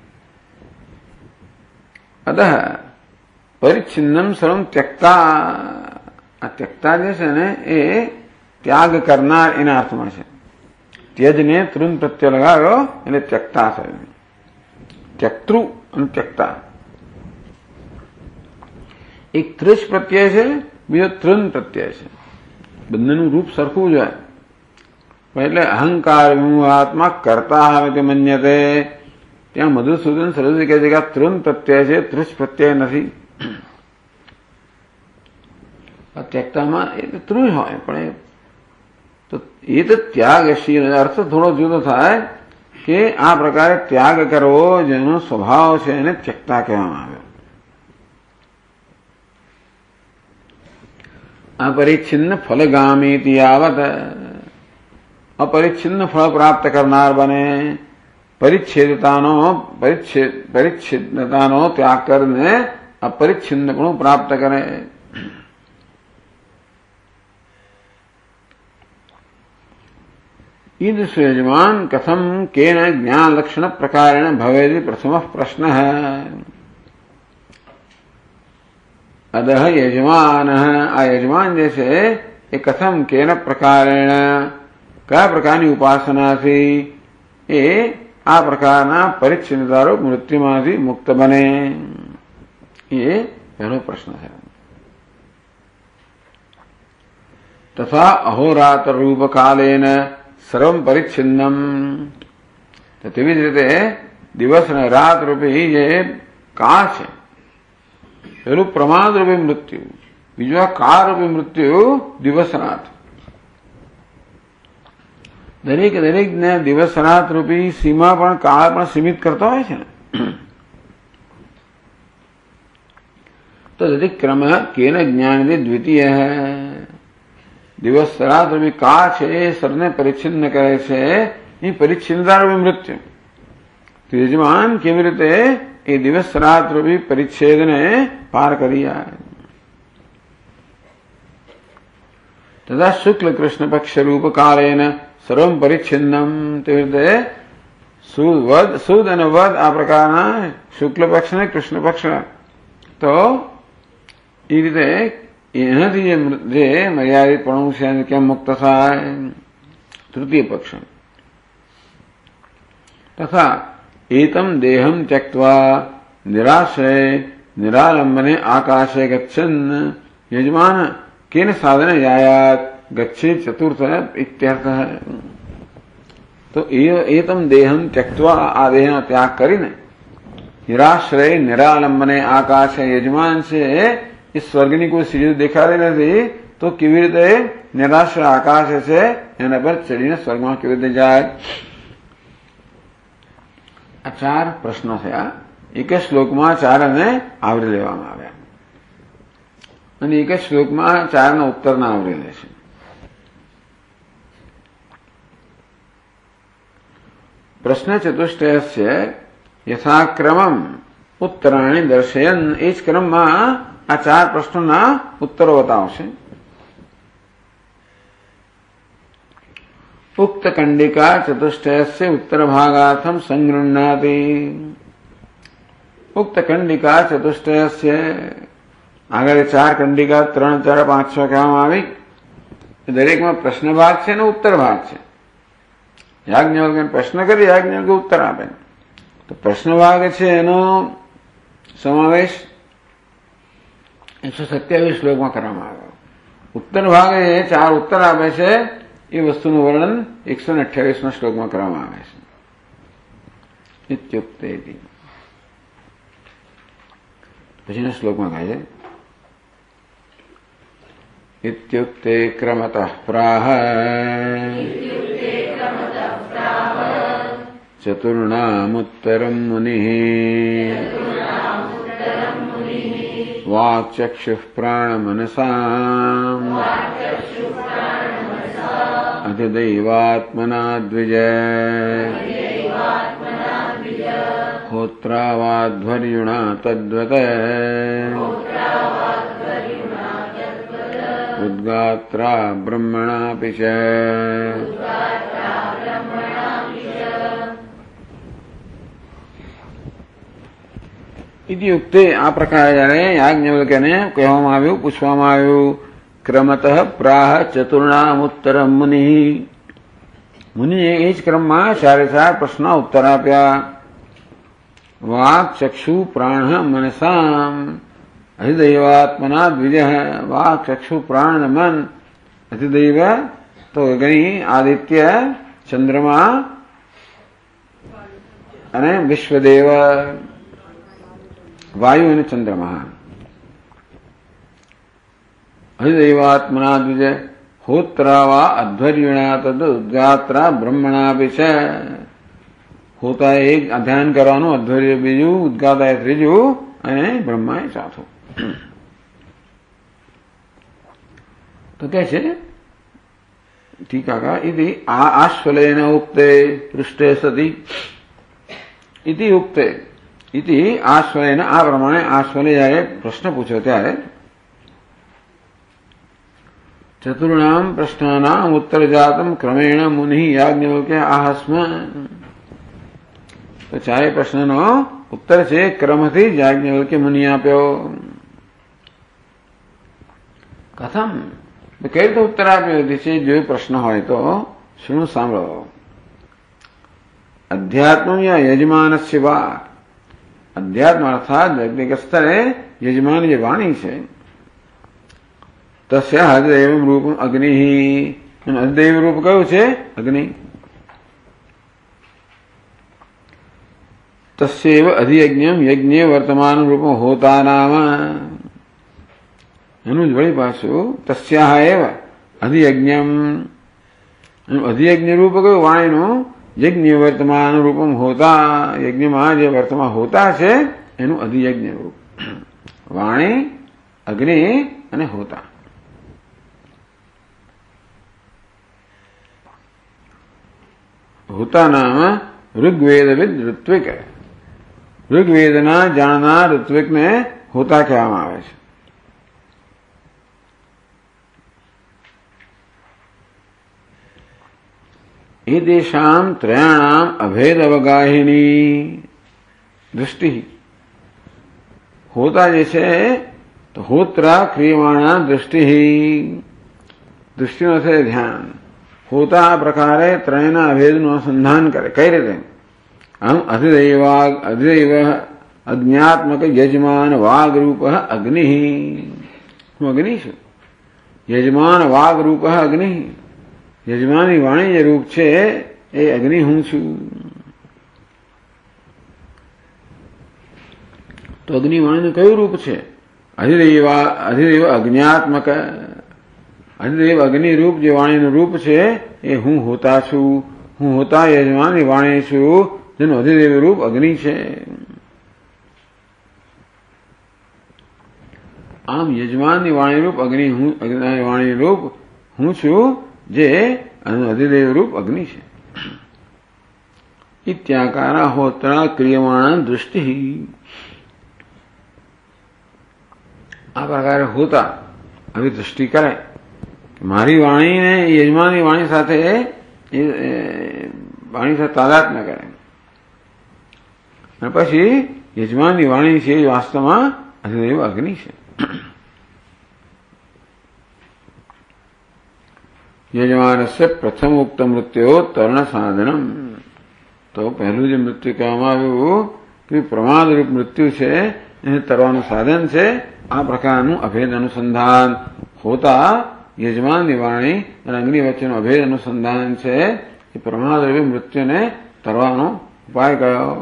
અદહ પરિચ્છિન્નમ સર્વમ ત્યક્તા, આ ત્યક્તા જે છે ને એ ત્યાગ કરનાર એના અર્થમાં છે. ત્યજને તૃન પ્રત્યય લગાવ્યો એટલે ત્યક્તા થયું. ત્યક્તૃ અને ત્યક્તા, એક ત્રિશ પ્રત્યય છે, બીજો તૃન પ્રત્યય છે. બંનેનું રૂપ સરખું જ હોય. એટલે અહંકાર વિમુહાત્મા કરતા આવે તે મન્યતે, ત્યાં મધુસૂદન સરસ્વતી કહે છે કે આ તૃન પ્રત્યય છે, ત્રિશ પ્રત્યય નથી. ત્યક્તામાં એ તૃ હોય, પણ એ તો ત્યાગ અર્થ થોડો જુદો થાય કે આ પ્રકારે ત્યાગ કરવો જેનો સ્વભાવ છે એને ત્યક્તા કહેવામાં આવ્યો. અપરિચ્છિન્ન ફલગામી યાવત, અપરિચ્છિન્ન ફળ પ્રાપ્ત કરનાર બને, પરિચ્છેદતાનો પરિચ્છેદ પરિચ્છિન્નતાનો ત્યાગ કરીને અપરિચ્છિન્નપણું પ્રાપ્ત કરે. ईदृश यजमान कथम केन ज्ञान लक्षण प्रकारेण भवेदि प्रथम प्रश्न है. अदह यजमान, आ यजमान जैसे ये कथम केन प्रकारेण, क्या प्रकार की उपासना थी ये आ प्रकार परिच्छिन्नतारूप मृत्युमांथी मुक्त बने, ये पहलो प्रश्न है. तथा अहोरात्र रूप कालेन સર્વમ પરિચ્છિન્નમ, તો તેવી જ રીતે દિવસ અને રાત રૂપી જે કાળ છે, પેલું પ્રમાદ રૂપી મૃત્યુ, બીજું આ કાળ રૂપી મૃત્યુ દિવસ રાત. દરેક દરેકને દિવસ રાત રૂપી સીમા પણ કાળ પણ સીમિત કરતો હોય છે ને. તો દરેક ક્રમ કેન જ્ઞાન દ્વિતીય હૈ. દિવસ રાત રૂપી કાળ છે એ સરને પરિચ્છિન્ન કરે છે, એ પરિચ્છિન્નતા રૂપી મૃત્યુ. તો યજમાન કેવી રીતે એ દિવસ રાત રૂપી પરિચ્છેદને પાર કરી જાય. તથા શુક્લ કૃષ્ણ પક્ષ રૂપ કાળેન સર્વમ પરિચ્છિન્નમ, તેવી રીતે સુદ સુદ અને વદ આ પ્રકારના શુક્લ પક્ષ ને કૃષ્ણ પક્ષ તો એ રીતે એનાથી જે મર્યાદિતપણું છે એને કેમ મુક્ત થાય? તૃતીય પક્ષ. તથા એતમ દેહમ ત્યક્ત્વા નિરાશ્રય નિરાલંબને આકાશે ગચ્છન યજમાન કેન સાધન યાયાત ગચ્છે ચતુર્થ ઇત્યર્થ. તો એતમ દેહમ ત્યક્ત્વા, આ દેહનો ત્યાગ કરીને નિરાશ્રય નિરાલંબને આકાશે યજમાન છે એ સ્વર્ગની કોઈ સીડી દેખાતી નથી, તો કેવી રીતે નિરાશ્રય આકાશ છે એના પર ચડીને સ્વર્ગમાં કેવી રીતે જાય? આ ચાર પ્રશ્નો થયા. એક જ શ્લોકમાં ચારને આવરી લેવામાં આવ્યા અને એક જ શ્લોકમાં ચારના ઉત્તરના આવરી લે છે. પ્રશ્ન ચતુષ્ટયસ્ય યથાક્રમમ ઉત્તરાણી દર્શયન, એ જ ક્રમમાં આ ચાર પ્રશ્નોના ઉત્તરો બતાવશે. ઉક્ત કંડિકા ચતુષ્ટયસ્ય ઉત્તર ભાગાર્થમ સંગૃહ્ણાતિ. ઉક્ત કંડિકા ચતુષ્ટયસ્ય, આગળ ચાર કંડિકા ત્રણ ચાર પાંચ છ કહેવામાં આવી. દરેકમાં પ્રશ્ન ભાગ છે અને ઉત્તર ભાગ છે. યાજ્ઞવલ્ક્ય પ્રશ્ન કરી યાજ્ઞવલ્ક્ય ઉત્તર આપે. તો પ્રશ્ન ભાગ છે એનો સમાવેશ એકસો સત્યાવીસ શ્લોકમાં કરવામાં આવ્યો. ઉત્તર ભાગે ચાર ઉત્તર આપે છે એ વસ્તુનું વર્ણન એકસો ને અઠ્યાવીસમાં શ્લોકમાં કરવામાં આવે છે. ઇત્યુક્તે પછીના શ્લોકમાં કહે છે ઇત્યુક્તે ક્રમતઃ પ્રાહ ચતુર્ણામુત્તરમ મુનિઃ વાક્ચક્ષુઃ પ્રાણમનસામ અધિદૈવાત્મના દ્વિજ હોત્રાવાધ્વર્યુણા તદ્વત ઉદ્ગાત્રા બ્રહ્મણાપિ ચ. ઇત્યુક્તે, આ પ્રકારે જયારે યાજ્ઞવલ્ક્યને કહેવામાં આવ્યું, પૂછવામાં આવ્યું, ક્રમતઃ પ્રાહ ચતુર્ણામુત્તરમ મુનિ, મુનિએ એ જ ક્રમમાં ચારે ચાર પ્રશ્નો ઉત્તર આપ્યા. વાક ચક્ષુ પ્રાણ મનસામ અધિદૈવાત્મના દ્વિજ. વાક ચક્ષુ પ્રાણ મન અધિદૈવ તો અગ્નિ આદિત્ય ચંદ્રમા અને વિશ્વદેવ વાયુ અને ચંદ્રમા. અધિદૈવાત્મના દ્વિજ હોત્રાવા અધ્વર્યુણા તદ ઉદ્ગાત્રા બ્રહ્મણાપિ છે. હોતા એક ધ્યાન કરવાનું, અધ્વર્ય બીજું, ઉદ્ગાતા ત્રીજું અને બ્રહ્મા એ ચોથું. તો કે છે ટીકાકાર ઇતિ આ આશ્વલેન ઉક્તે પૃષ્ઠે સતી ઇતિ ઉક્તે ઇતિ આશ્વલેન, આ પ્રમાણે આશ્વલે જયારે પ્રશ્ન પૂછ્યો ત્યારે ચતુર્ણામ પ્રશ્નાનામ ઉત્તર જાતમ ક્રમેણ મુનિ યાજ્ઞવલ્ક્ય આહસ્મ. તો ચારે પ્રશ્નનો ઉત્તર છે ક્રમથી યાજ્ઞવલ્ક્ય મુનિ આપ્યો. કથમ, કઈ રીતે ઉત્તર આપ્યો છે? જો પ્રશ્ન હોય તો શું સાંભળો. અધ્યાત્મ યજમાનસ્ય વા, અધ્યાત્મ અર્થાત વૈજ્ઞિક સ્તરે યજમાન જે વાણી છે, તસ્ય હૃદય રૂપ અગ્નિ, હૃદય રૂપ કયું છે? અગ્નિ. તસ્યૈવ અધિયજ્ઞમ યજ્ઞે વર્તમાન રૂપમ હોતા નામ. એનું જ વળી પાછું તસ્યા એવ અધિયજ્ઞમ, અધિયજ્ઞ રૂપ કયું? વાણીનું. યજ્ઞ વર્તમાન રૂપમ હોતા, યજ્ઞમાં જે વર્તમાન હોતા છે એનું અધિયજ્ઞ રૂપ. વાણી, અગ્નિ અને હોતા. હોતા નામ ઋગ્વેદવિદ ઋત્વિક, ઋગ્વેદના જાણનાર ઋત્વિકને હોતા કહેવામાં આવે છે. એ દેશામ ત્રયાણામ અભેદ અવગાહિની દૃષ્ટિ. હોતા જે છે तो होत्रा क्रियमाणा दृष्टि ही, दृष्टि से ध्यान होता आ प्रकारे त्रयना अभेदનું અનુસંધાન કરે. કઈ રીતે? આમ અધિદૈવ અધિદૈવ અજ્ઞાત્મક યજમાન વાગ રૂપ અગ્નિ. હું અગ્નિ છું. યજમાન વાગ રૂપ અગ્નિ. યજમાનની વાણી જે રૂપ છે એ અગ્નિ હું છું. તો અગ્નિ વાણીનું કયું રૂપ છે? અધિદૈવ અધિદૈવ અજ્ઞાત્મક. અધિદેવ અગ્નિ રૂપ જે વાણીનું રૂપ છે એ હું હોતા છું. હું હોતા યજમાનની વાણી છું જેનું અધિદેવ રૂપ અગ્નિ છે. આમ યજમાનની વાણી રૂપ અગ્નિ હું વાણી રૂપ હું છું જે અધિદેવ રૂપ અગ્નિ છે. ઇત્યાકાર હોત્રા ક્રિયમાણ દૃષ્ટિ. આ પ્રકારે હોતા આવી દૃષ્ટિ કરે. મારી વાણીને યજમાનની વાણી સાથે વાણી સાથે તાદાત્મ્ય કરે અને પછી યજમાનની વાણી છે એ વાસ્તવમાં અધિદેવ અગ્નિ છે. યજમાનસ્ય પ્રથમ ઉક્ત મૃત્યો તરણ સાધનમ. તો પહેલું જે મૃત્યુ કહેવામાં આવ્યું કે પ્રમાદરૂપ મૃત્યુ છે એને તરવાનું સાધન છે. આ પ્રકારનું અભેદ અનુસંધાન હોતા યજમાનની વાણી અને અગ્નિ વચ્ચેનું અભેદ અનુસંધાન છે. એ પ્રમાદરૂપી મૃત્યુને તરવાનો ઉપાય કયો?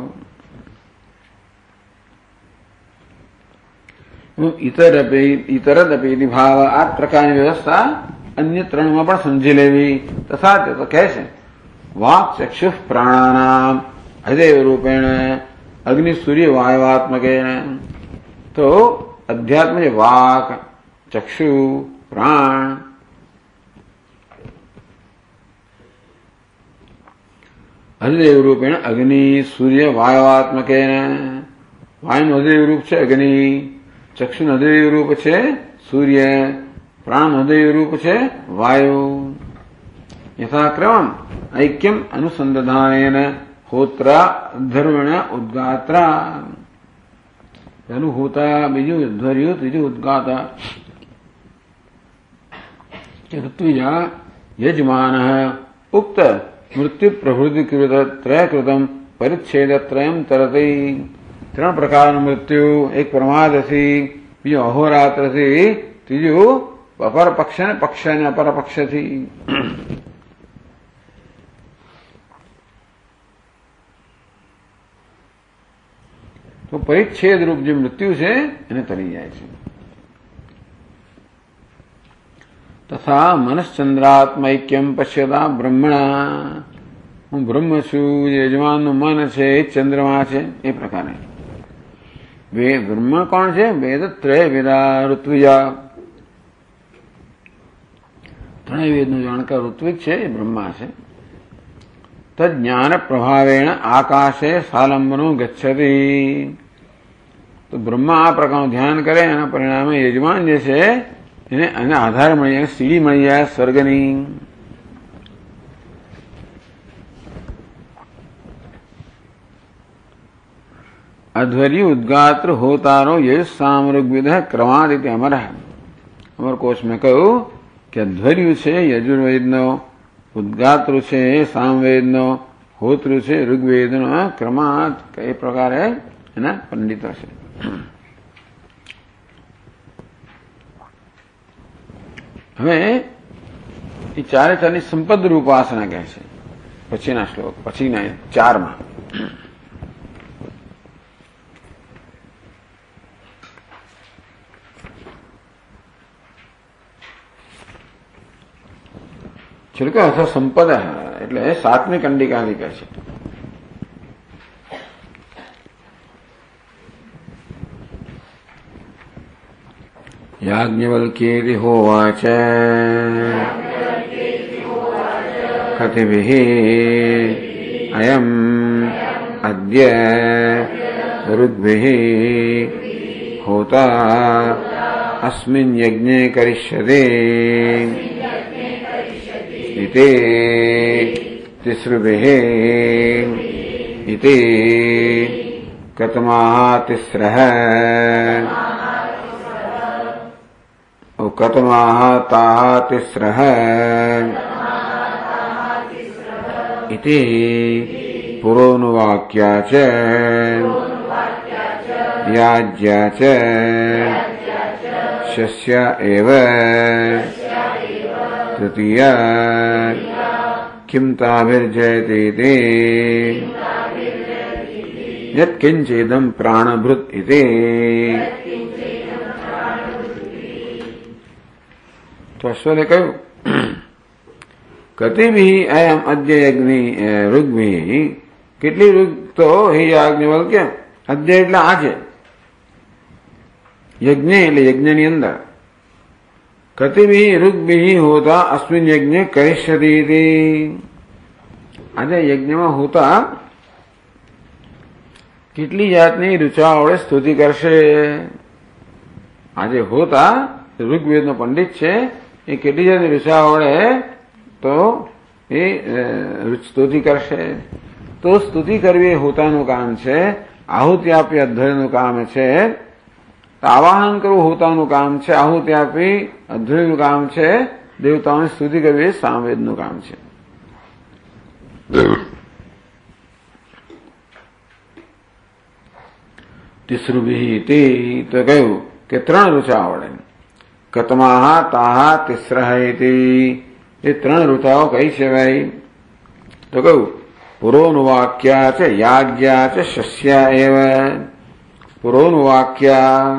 ઇતરદપી ભાવ. આ પ્રકારની વ્યવસ્થા અન્ય ત્રણમાં પણ સમજી લેવી. તથા તે તો કહે છે વાક ચક્ષુ પ્રાણાનામ અધિદેવ રૂપેણ અગ્નિ સૂર્ય વાયવાત્મકેન. તો અધ્યાત્મ જે વાક ચક્ષુ પ્રાણ અધિદેવ રૂપેણ અગ્નિ સૂર્ય વાયવાત્મકેન. વાયુનું અધિદેવ રૂપ છે અગ્નિ, ચક્ષુનું અધિદેવ રૂપ છે સૂર્ય, પ્રાણનું અધિદેવ રૂપ છે વાયુ. યથાક્રમમ ઐક્યમ અનુસંધાનેન હોત્રા ધર્મેણ ઉદ્ગાત્રા. પહેલું હોતા, બીજું ધ્વર્યું, ત્રીજું ઉદ્ગાતા. ઋત્વિજા યજમાન ઉક્ત મૃત્યુ પ્રવૃત્તિ ત્રયકૃતમ પરિચ્છેદ ત્રયમ તરતી. ત્રણ પ્રકારનું મૃત્યુ. એક પ્રમાદથી, બીજું અહોરાત્રથી, ત્રીજું અપર પક્ષ ને પક્ષ અને અપર પક્ષથી. તો પરિચ્છેદ રૂપ જે મૃત્યુ છે એને તરી જાય છે. તથા મનશ્ચંદ્રાત્મૈક્યમ પશ્યતા બ્રહ્મણા. હું બ્રહ્મ છું, યજમાનનું મન છે એ ચંદ્રમા છે. એ પ્રકારે વેદ બ્રહ્મ કોણ છે? વેદ ત્રય વેદા ઋત્વિજા. ત્રણેય વેદનું જાણકાર ઋત્વિક છે એ બ્રહ્મા છે. તજ્ઞાન પ્રભાવેણ આકાશે સાલંબનો ગચ્છતિ. તો બ્રહ્મા આ પ્રકારનું ધ્યાન કરે એના પરિણામે યજમાન જે છે એને એને આધાર મળી જાય, સીડી મળી જાય સ્વર્ગની. અધ્વર્ય ઉદ્ગાત્ર હોતારો યશ સામૃગ્વિદ ક્રમાદ ઇતિ અમર. અમરકોશમાં કહ્યું કે અધ્વર્યુ છે યજુર્વેદનો, ઉદ્ગાતૃ છે સામવેદનો, હોતૃ છે ઋગ્વેદનો ક્રમાદ. એ પ્રકારે એના પંડિતો છે. હવે એ ચારે ચારની સંપદ રૂપ ઉપાસના કહે છે પછીના શ્લોક, પછીના ચારમાં. શુલ્ક અથવા સંપદ એટલે સાતમી કંડિકાની કહે છે. યાજ્ઞવલ્ક્યેતિ હોવાચ કતિભિઃ અયમ અદ્ય ઋગ્ભિઃ હોતા અસ્મિન યજ્ઞે કરિષ્યતે ઇતિ તિસૃભિઃ ઇતિ કતમાઃ તિસ્રઃ कतमाः ताः तिस्रः इति पुरोनुवाक्या च याज्या च शस्या एव तृतीया किं ताभिर्जयतीति यत्किंचिदं प्राणभृत् इति। तो अश्वले कह્યું कतिभिः अयम अद्य यज्ञ ऋग्भिः કેટલી ऋग तो हे याज्ञवल्क्य अद्य એટલે આજે यज्ञ એટલે यज्ञની અંદર कतिभिः ऋग्भिः होता अस्मिन् यज्ञे करिष्यति इति। આજે યજ્ઞમાં હોતા કેટલી જાતની ઋચાઓળે સ્તુતિ કરશે। આજે હોતા ऋग्वेदનો પંડિત છે એ કેટલી જાતની ઋચાઓળે તો એ સ્તુતિ કરશે। તો સ્તુતિ કરવી એ હોતાનું કામ છે। આહુતિ આપી અધ્વર્યનું કામ છે। આવાહન કરવું હોતાનું કામ છે। આહુતિ આપી અધ્વર્યનું કામ છે। દેવતાઓની સ્તુતિ કરવી એ સામવેદનું કામ છે। तिसृभिः इति तो कह્યું કે ત્રણ ઋચાઓળે કતમાહ તાહ तिस्रः इति એ ત્રણ ઋચાઓ કઈ છે ભાઈ? તો કહ્યું પુરોનુવાક્યા च याज्ञा च शस्या एव। પુરોનુવાક્યા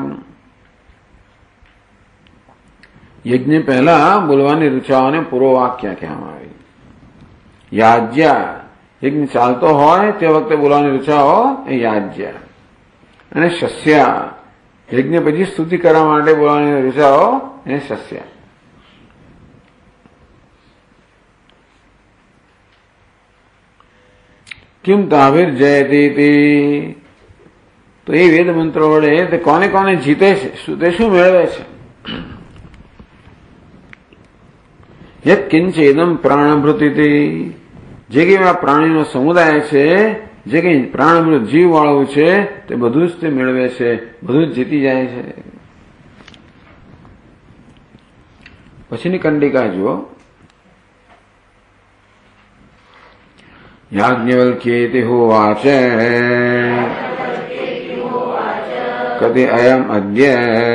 યજ્ઞ પહેલા બોલવાની ઋચાઓને પૂર્વવાક્ય કહેવામાં આવે। याज्ञा यज्ञ चालतो होय ते वखते बोलवानी ऋचाओ ए याज्ञा અને શસ્યા યજ્ઞ પછી સ્તુતિ કરવા માટે બોલવાની ઋચાઓ એ શસ્યા। किम ताभिर्जयतीति तो ये वेद मंत्रो वडे ते कोने कोने जीते छे ते शुं मेळवे छे। यत् किंचिदं प्राणभृतिति जे के प्राणीनो समुदाय छे जे कई प्राणमृत जीव वाळुं छे ते बधुं ज ते मेळवे छे, बधुं ज जीती जाय छे। पछीनी कंडिका जुओ याज्ञवल्क्येति होवाच कति अयम् अद्य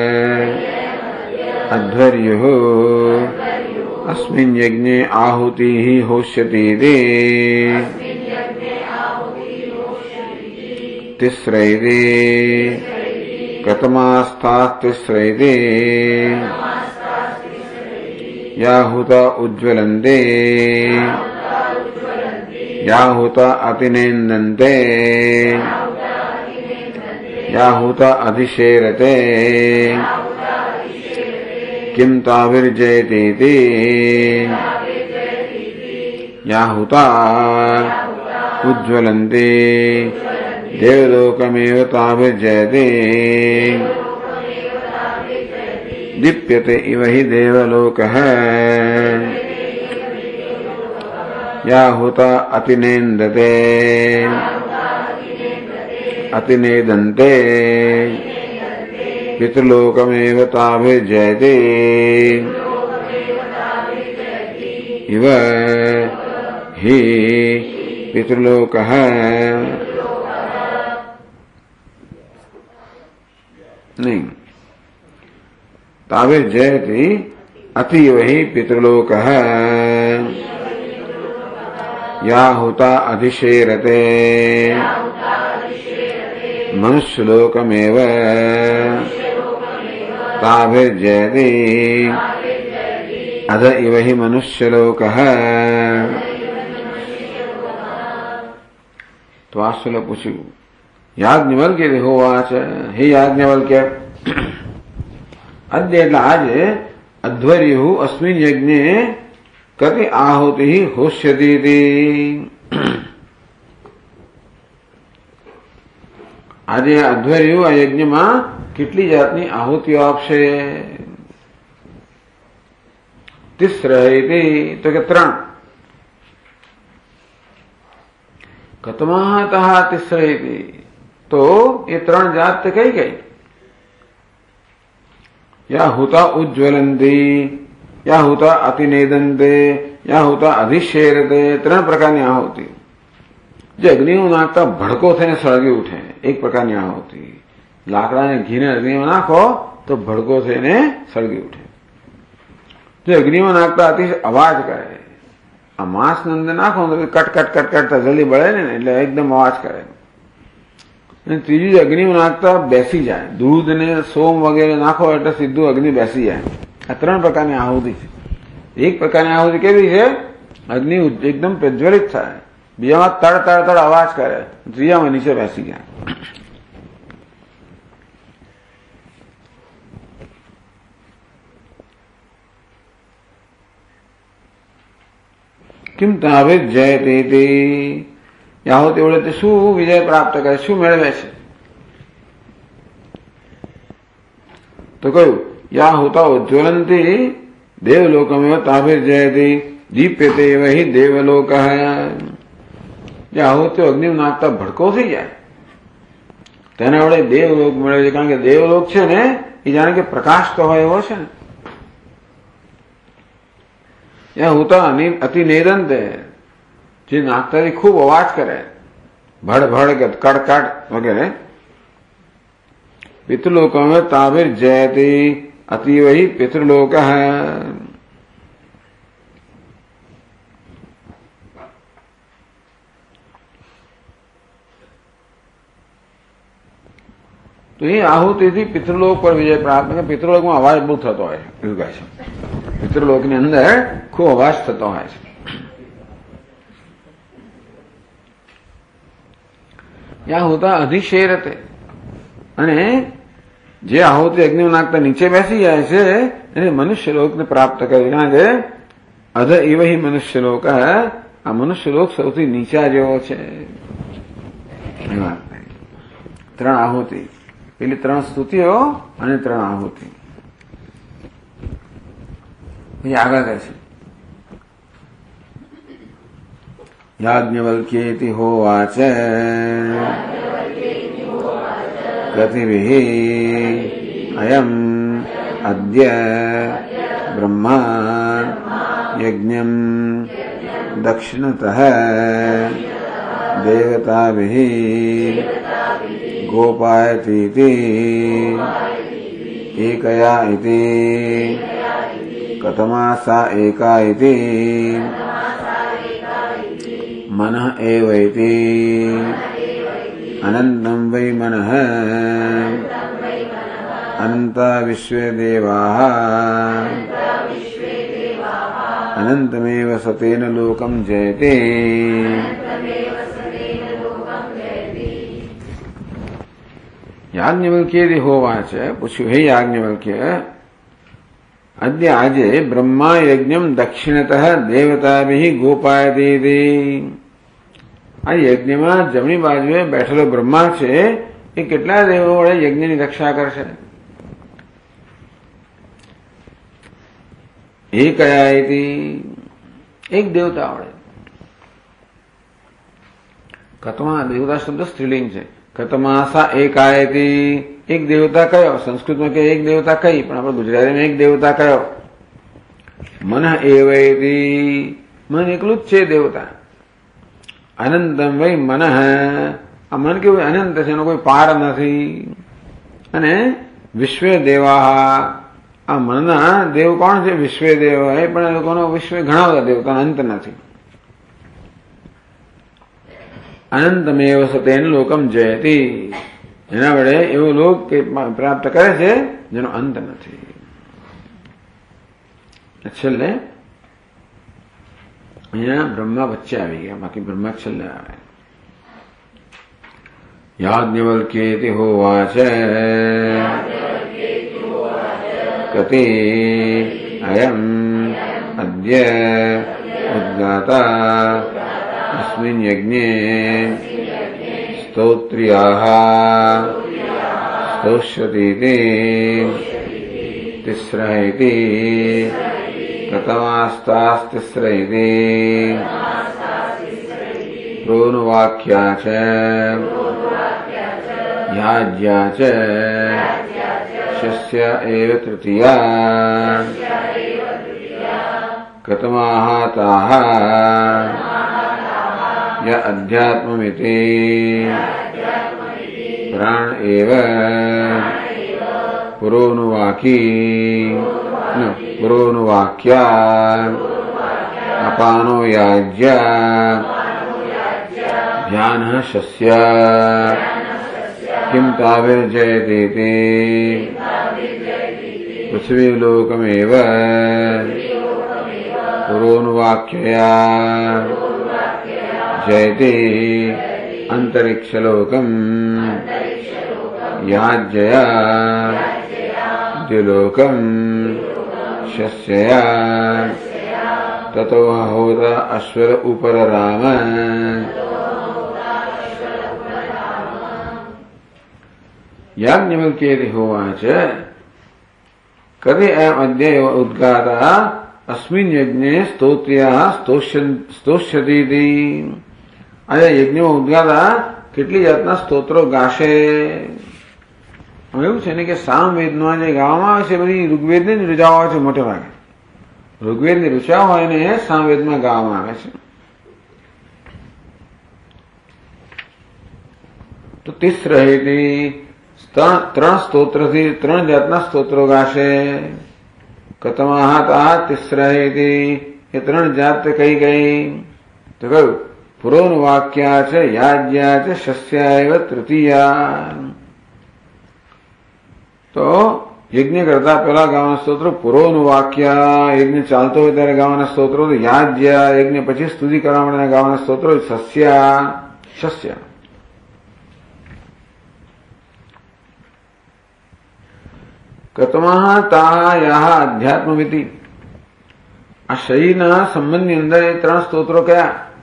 अध्वर्युः अस्मिन् यज्ञे आहुतिः होष्यतीति तिस्रैति कतमास्तास्तिस्रैति याहुत उज्ज्वलन्ते याहुत अतिनेन्दन्ते याहुत अधिशेरते किं ताभिर्जयतीति याहुता उज्ज्वलन्ते देवलोकमेव ताभिर्जयते दीप्यते इव हि देवलोकः याहुता अतिनेन्दते अतिनेदन्ते पितृलोकमेव ताभिर्जयते इव हि पितृलोकः नहीं ताभिर्जयति अतीव हि पितृलोकः याहुता अधिशेरते मनुष्यलोकमेव ताभिर्जयति अध इव हि मनुष्यलोकः। तो आश्वले पूछ्યું याज्ञवल्क्य होवाच हे याज्ञवल्क्य अद्य એટલે આજે અધ્વર્યુ अस्मिन् यज्ञे कति आहुतिः होष्यतीति આજે અધ્વર્યુ આ યજ્ઞમાં કેટલી જાતની આહુતિઓ આપશે? तिस्रः इति तो के त्रण कतमाः ताः तिस्रः इति तो ये त्रण जात कई गई या हुता उज्ज्वलंती, या हुता अतिनेदंते, या हुता अधिशेरते, ત્રણ પ્રકારની આહુતિ જે અગ્નિમાં નાખતા ભડકો થઈને સળગી ઉઠે, એક પ્રકારની આહુતિ. લાકડાને ઘીને અગ્નિમાં નાખો તો ભડકો થઈને સળગી ઉઠે. જે અગ્નિમાં નાખતા અતિશય અવાજ કરે, આ માંસની અંદર નાખો તો કટ કટ કટ કટતા જલ્દી બળે ને એટલે એકદમ અવાજ કરે. અને ત્રીજું અગ્નિમાં નાખતા બેસી જાય, દૂધ ને સોમ વગેરે નાખો એટલે સીધું અગ્નિ બેસી જાય. આ ત્રણ પ્રકારની આહુતિ છે. એક પ્રકારની આહુતિ કેવી છે? અગ્નિ એકદમ પ્રજ્વલિત થાય, બીજામાં તડ તડ તડ અવાજ કરે, ત્રીજામાં નીચે બેસી જાય. किम ताभिर्जयते ते, આહુતિ વડે તે શું વિજય પ્રાપ્ત કરે, શું મેળવે છે? તો કહ્યું યા હોતા ઉજ્જવલંતી દેવલોકમેવ તાભિર્જયતે દીપ્યતે વહી દેવલોક. જે આહુતિઓ અગ્નિ નાખતા ભડકો થઈ જાય તેના વડે દેવલોક મળે છે. કારણ કે દેવલોક છે ને એ જાણે કે પ્રકાશ તો હોય એવો છે ને. યા હોતા અતિ નિરંતે, જે નાખતાથી ખૂબ અવાજ કરે, ભડ ભડ કડકડ વગેરે. પિતૃલોકમાં તાભિર જયતી અતિવ હિ પિતૃલોક. તો એ આહુતિથી પિતૃલોક પર વિજય પ્રાપ્ત. પિતૃલોકમાં અવાજ બહુ થતો હોય છે એવું કહે છે. પિતૃલોકની અંદર ખૂબ અવાજ થતો હોય છે. યા હોતા અધિશેરતે, અને જે આહુતિ અગ્નિ નાખતા નીચે બેસી જાય છે એને મનુષ્યલોકને પ્રાપ્ત કરે. કારણ કે અધ એવ હિ મનુષ્યલોક, આ મનુષ્યલોક સૌથી નીચા જેવો છે. ત્રણ આહુતિ, પેલી ત્રણ સ્તુતિઓ અને ત્રણ આહુતિ. આગળ કહે છે યાજ્ઞવલ્ક્યેતિ હોવાચ ગતિભિઃ અયમ અદ્ય બ્રહ્મા યજ્ઞમ દક્ષિણતઃ દેવતાભિઃ ગોપાયતીતિ એકયા ઇતિ કથમા સા એકા ઇતિ મનઃ એવૈતિ અનંતમ વૈ મનઃ અનંતા વિશ્વે દેવાઃ અનંતમેવ સતેન લોકમ જયતે. યાજ્ઞવલ્ક્યેતિ હોવાચ, પૂછ્યું હે યાજ્ઞવલ્ક્ય, અદ્ય આજે બ્રહ્મા યજ્ઞમ દક્ષિણતઃ દેવતાભિઃ ગોપાયતે. આ યજ્ઞમાં જમણી બાજુએ બેઠેલો બ્રહ્મા છે એ કેટલા દેવો વડે યજ્ઞની રક્ષા કરશે? એકયાયતિ, એક દેવતા વડે. કતમા દેવતા શબ્દ સ્ત્રીલિંગ છે. કતમાસા એકાયતિ, એક દેવતા કયો? સંસ્કૃતમાં કે એક દેવતા કઈ, પણ આપણે ગુજરાતીમાં એક દેવતા કયો? મનઃ એવૈતિ, મન એકલું જ છે દેવતા. અનંતમ વૈ મનઃ, આ મન કેવું અનંત છે, એનો કોઈ પાર નથી. અને વિશ્વે દેવા, આ મનના દેવ કોણ છે? વિશ્વે દેવ. એ પણ એ લોકોનો વિશ્વે ઘણા બધા દેવતા, અંત નથી. અનંતમેવ સતેન લોકમ જયતિ, એના વડે એવો લોક પ્રાપ્ત કરે છે જેનો અંત નથી. છેલ્લે અહીંયા બ્રહ્મા વચ્ચે આવી ગયા, બાકી બ્રહ્મા છેલ્લે આવે. યાજ્ઞવલ્ક્યેતિ હોવાચ કતિ અયમ અદ્ય ઉદ્ગાતા અસ્મિન યજ્ઞે સ્તોત્ર્યાઃ સ્તોષ્યતીતિ તિસ્રઃ ઇતિ કતમાસ્તાસ્તિસ્ર ઇતિ પ્રોનુવાક્યા ચ યાજ્યા ચ शस्य एव तृतीया कतमाः ताः य अध्यात्ममिति प्राण एव पुरोनुवाकी न पुरोनुवाक्या अपानो याज्य ध्यानः शस्य किं ताभिर्जयतीति पृथ्वीलोकमेव पुरोनुवाक्यया जयति अंतरिक्षलोकम् याज्यया द्युलोकम् शस्यया ततो होता अश्वर उपरराम याज्ञवल्क्येति होवाच कदि अयम् अद्य एव उद्गातः अस्मिन् यज्ञे स्तोत्र्याः स्तोष्यतीति अय यज्ञમાં ઉદ્ગાતા કેટલી જાતના સ્તોત્રો ગાશે. એવું છે ને કે સામવેદમાં જે ગાવામાં આવે છે બધી ઋગ્વેદની ઋચાઓ આવે છે. મોટે ભાગે ઋગ્વેદની ઋચાઓ હોય ને સામવેદમાં ગાવામાં આવે છે. તો તિસ્રહેતિ ત્રણ સ્તોત્રથી ત્રણ જાતના સ્તોત્રો ગાશે. કતમાહ તાહ તિસ્રહેતિ એ ત્રણ જાત કઈ ગઈ તો કહ્યું પુરોનુવાક્યા છે યાજ્યા છે શસ્યા એવ તૃતીયા. તો યજ્ઞ કરતા પહેલા ગાવાના સ્તોત્રો પુરોનુવાક્યા યજ્ઞ ચાલતો હોય ત્યારે ગાવાના સ્તોત્રો યાજ્ય યજ્ઞ પછી સ્તુતિ કરવા માટેના ગાવાના સ્તોત્રો શસ્યા શસ્ય. કતમઃ તાહ યાહ અધ્યાત્મમિતિ આ શરીરના સંબંધની અંદર એ ત્રણ સ્તોત્રો કયા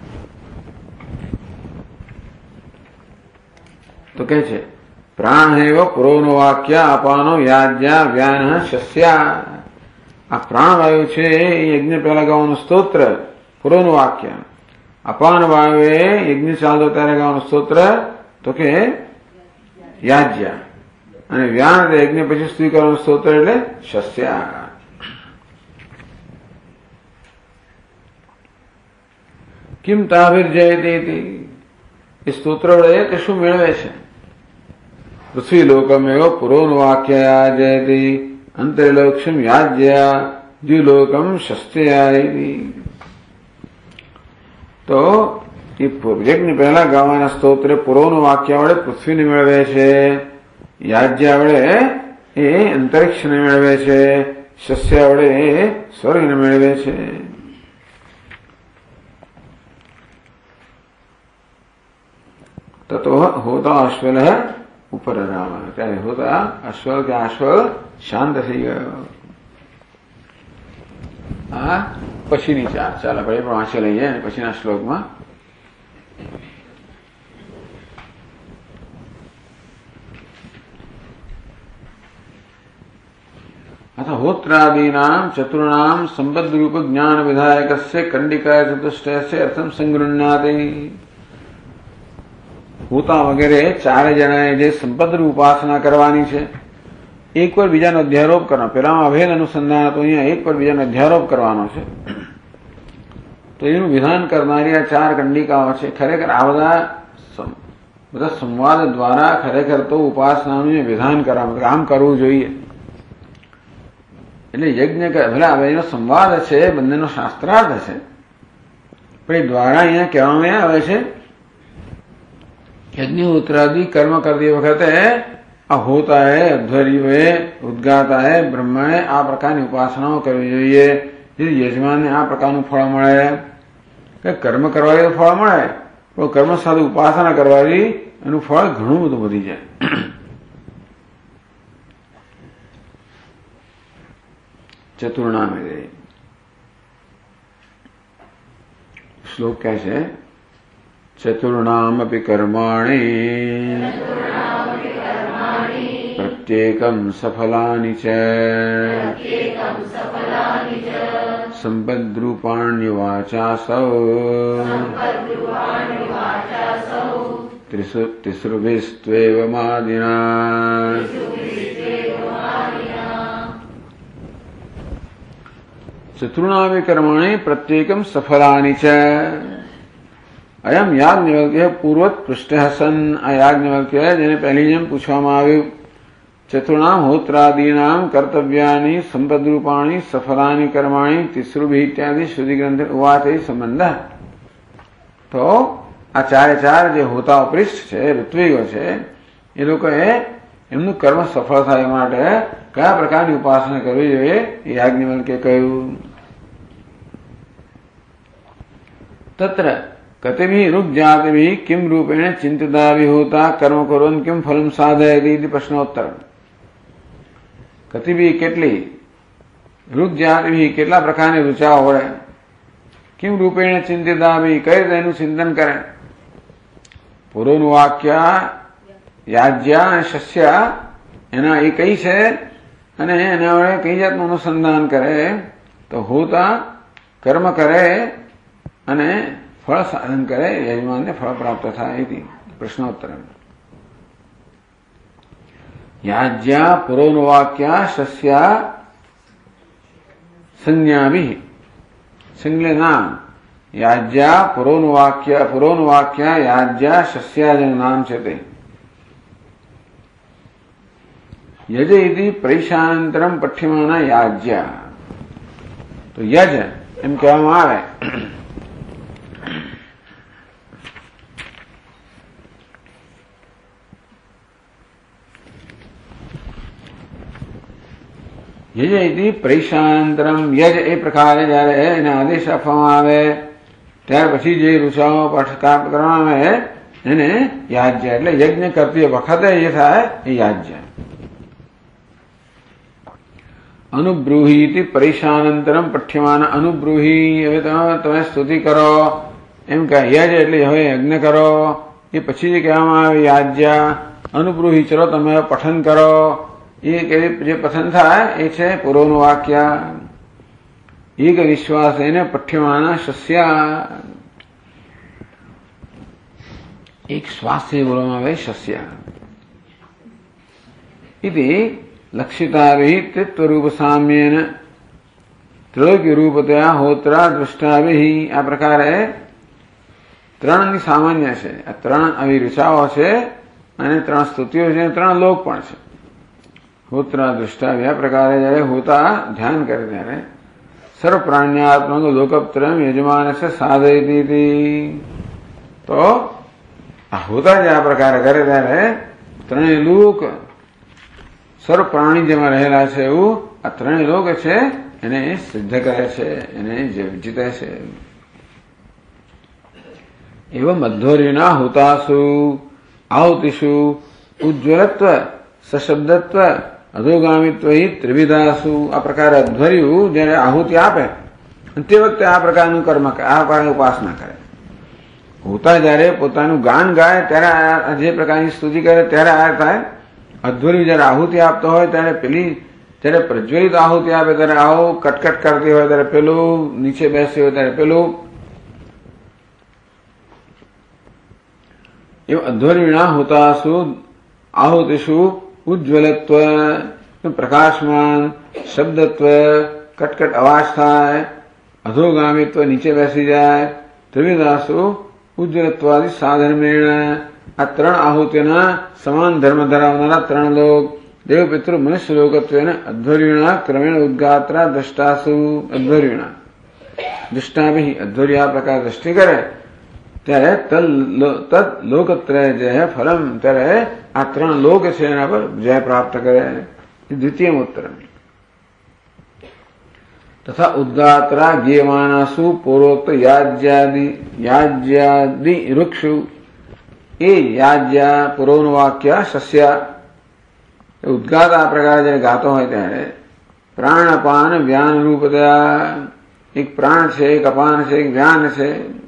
તો કહે છે પ્રાણ એવ પુરોનુવાક્ય અપાનો યાજ્યા વ્યાન શસ્યા. આ પ્રાણવાયુ છે એ યજ્ઞ પહેલા ગાવાનું સ્તોત્ર પુરોનુવાક્ય. અપાન વાયુએ યજ્ઞ ચાલતો ત્યારે ગાવાનું સ્તોત્ર તો કે યાજ્યા અને વ્યાન યજ્ઞ પછી સ્તુતિ કરવાનું સ્તોત્ર એટલે શસ્યા. કિમ તાભિર્જયતે એ સ્તોત્ર વડે તે શું મેળવે છે. પૃથ્વીલોકમેવ પુરોનુવાક્યયા જયતિ અંતરિલોક્ષ્યમ યાજ્યા દ્યુલોકમ શસ્ત્રયા. તો એ યજ્ઞ પહેલા ગાવાના સ્તોત્ર પુરોનુવાક્ય વડે પૃથ્વીને મેળવે છે. યાજ્યા વડે એ અંતરિક્ષને મેળવે છે. શસ્યા વડે એ સ્વર્ગને મેળવે છે. ततो होता अश्वल ऊपर राम त्यारे होता अश्वल के अश्वल शांत થઈ ગયો. આ પછીની ચાર ચાલ આપણે પણ વાંચી લઈએ અને પછીના શ્લોકમાં अथ होत्रादीनां चतुर्णां संबद्धरूप ज्ञान विधायकस्य कंडिका चतुष्टयस्य अर्थम संगृह्णाति. હોતા વગેરે ચારે જણાએ જે સંપદની ઉપાસના કરવાની છે એક પર બીજાનો અધ્યારોપ કરવાનો. પેલામાં અભેદ અનુસંધાન હતો, અહીંયા એક પર બીજાનો અધ્યારોપ કરવાનો છે. તો એનું વિધાન કરનારી આ ચાર કંડિકાઓ છે. ખરેખર આ બધા બધા સંવાદ દ્વારા ખરેખર તો ઉપાસનાનું વિધાન કરવામાં આમ કરવું જોઈએ. એટલે યજ્ઞ ભલે એનો સંવાદ છે, બંનેનો શાસ્ત્રાર્થ છે, પણ એ દ્વારા અહીંયા કહેવામાં આવે છે यज्ञहोत्रादि कर्म करते वक्त आ होता है अध्वर्युए उद्गाता है ब्रह्माए आ प्रकार उपासनाओं करवी जोईए. यदि यजमान ने आ प्रकार फल मळे કે કર્મ કરવાથી તો ફળ મળે પણ કર્મ સાથે ઉપાસના કરવાથી એનું ફળ ઘણું બધું વધી જાય. ચતુર્ણામ શ્લોક કહે છે चतुर्णामपि कर्माणि प्रत्येकं सफलानि च सम्पद्रूपाण्युवाचासौ तिसृभिस्त्वेवमादिना चतुर्णापि कर्माणि प्रत्येकम सफलानि च। अयम याज्ञवल्क्य पूर्वत पृष्ठः सन। आ याज्ञवल्क्य जेने पहली जेम पूछवामां આવ્યું चतुर्णाम होत्रादीनाम कर्तव्यानि संपद्रूपाणि सफलानि कर्माणि तिसृभिः इत्यादि श्रुति ग्रंथ उवाच संबंध। तो આ ચારે ચાર જે હોતાઓ પૃષ્ઠ છે, ઋત્વિકો છે, એ લોકોએ એમનું કર્મ સફળ થાય માટે કયા પ્રકારની ઉપાસના કરવી જોઈએ એ યાજ્ઞવલ્ક્યે કહ્યું। તત્ર કતિભિः ऋग्जातिभिः किं रूपेण चिन्तिताभिः होता कर्म कुर्वन् किं फलं साधयति इति प्रश्नोत्तरम्। કતિભિः કેટલી, ऋग्जातिभिः કેટલા પ્રકારની ઋચાઓ વડે, किं रूपेण चिन्तिताभिः કઈ રીતે એનું ચિંતન કરે। પૂર્વનું વાક્ય યાજ્યા અને શસ્ય એના એ કઈ છે અને એના વડે કઈ જાતનું અનુસંધાન કરે। તો હોતા કર્મ કરે અને ફળ સાધન કરે, યજમાનને ફળ પ્રાપ્ત થાય इति પ્રશ્નોત્તરમ। યાજ્યા પૂર્વનું વાક્ય શસ્ય સંજ્ઞાભિः સંજ્ઞે નામ याज्ञा पुरोनुवाक्य पुरोनुवाक्य याज्ञा शस्यादि नाम છે તે। यज इति प्रैशान्तरम पठ्यमाना याज्ञा। तो यज એમ કહેવામાં આવે। यज इति प्रैशान्तरम यज એ પ્રકારે જ્યારે એને આદેશ આપવામાં આવે ત્યાર પછી જે ઋષાઓ પાઠ કરવામાં આવે એને યાજ્ઞ એટલે યજ્ઞ કરતી વખતે એ થાય એ યાજ્ઞ। અનુબ્રૂહી ઇતિ પરેશાનંતરમ પઠ્યમાન અનુબ્રૂહી હવે તમે તમે સ્તુતિ કરો એમ કહે। યજ એટલે હવે યજ્ઞ કરો એ પછી જે કહેવામાં આવે યાજ્ઞ। અનુબ્રૂહી ચલો તમે પઠન કરો એ જે પઠન થાય એ છે પૂર્વનું વાક્ય। एक विश्वासेन पठ्यमाना शस्या एक श्वास से बोलવામાં આવે शस्या इति लक्षिताभिः तत्त्वरूप साम्येन त्रैलोक्य रूपतया होत्रा दृष्टाभिः। आ प्रकारे ત્રણની સામાન્ય છે। આ ત્રણ આવી ઋચાઓ છે અને ત્રણ સ્તુતિઓ છે, ત્રણ લોક પણ છે। હોત્રા દૃષ્ટાભિः આ પ્રકારે જ્યારે હોતા ધ્યાન કરે ત્યારે सर्व प्राण्यात्मक लोकत्रयम यजमान से साधयती। तो आ होता ज आ प्रकार करे त्यारे ત્રણેય લોક સર્વ પ્રાણી જેમાં રહેલા છે એવું આ ત્રણેય લોક છે એને સિદ્ધ કરે છે, એને જીતે છે। एवं अध्वर्युना हुतासु आहुतिषु उज्ज्वलत्व सशब्दत्व अधोगामित्व ही त्रिविधासु। आ प्रकार अध्वर्यु जયારે आहुति आपे તે વખતે આ પ્રકારનું કર્મ આ પ્રકારની ઉપાસના કરે। હોતા જયારે પોતાનું ગાન ગાય ત્યારે જે પ્રકારની સ્તુતિ કરે ત્યારે આ થાય। અધ્વર્યુ જયારે આહુતિ આપતો હોય ત્યારે પેલી જયારે પ્રજ્વલિત આહુતિ આપે ત્યારે આવો કટકટ કરતી હોય ત્યારે પેલું નીચે બેસી હોય ત્યારે પેલું। एवं अध्वर्युणा हुतासु आहुतिषु उज्ज्वलत्व प्रकाशमान शब्दत्व कटकट अवाज थाय अधोगामित्व नीचे बेसी जाए त्रिविधासु उज्ज्वलत्वादि साधर्मेण आ त्रण आहुतिना समान धर्म धरावनारा त्रण लोग देव पितृ मनुष्य लोकत्वेन अध्वर्युणा क्रमेण उद्गात्रा दृष्टासु। अध्वर्युणा दृष्टाभिः अध्वर्य आ प्रकार दृष्टि करे ત્યારે તદ લોકત્રય જય ફલમ ત્યારે આ ત્રણ લોક છે એના પર જય પ્રાપ્ત કરે। દ્વિતીય ઉત્તર તથા ઉદ્ગાત્રા ગીયમાનાસુ પૂર્વોક્ત યાજ્યાદિ યાજ્યાદિ વૃક્ષુ એ યાજ્યા પૂર્વનું વાક્ય શસ્ય। ઉદ્ગાત આ પ્રકારે જયારે ગાતો હોય ત્યારે પ્રાણ અપાન વ્યાન રૂપતયા એક પ્રાણ છે, એક અપાન છે, એક વ્યાન છે।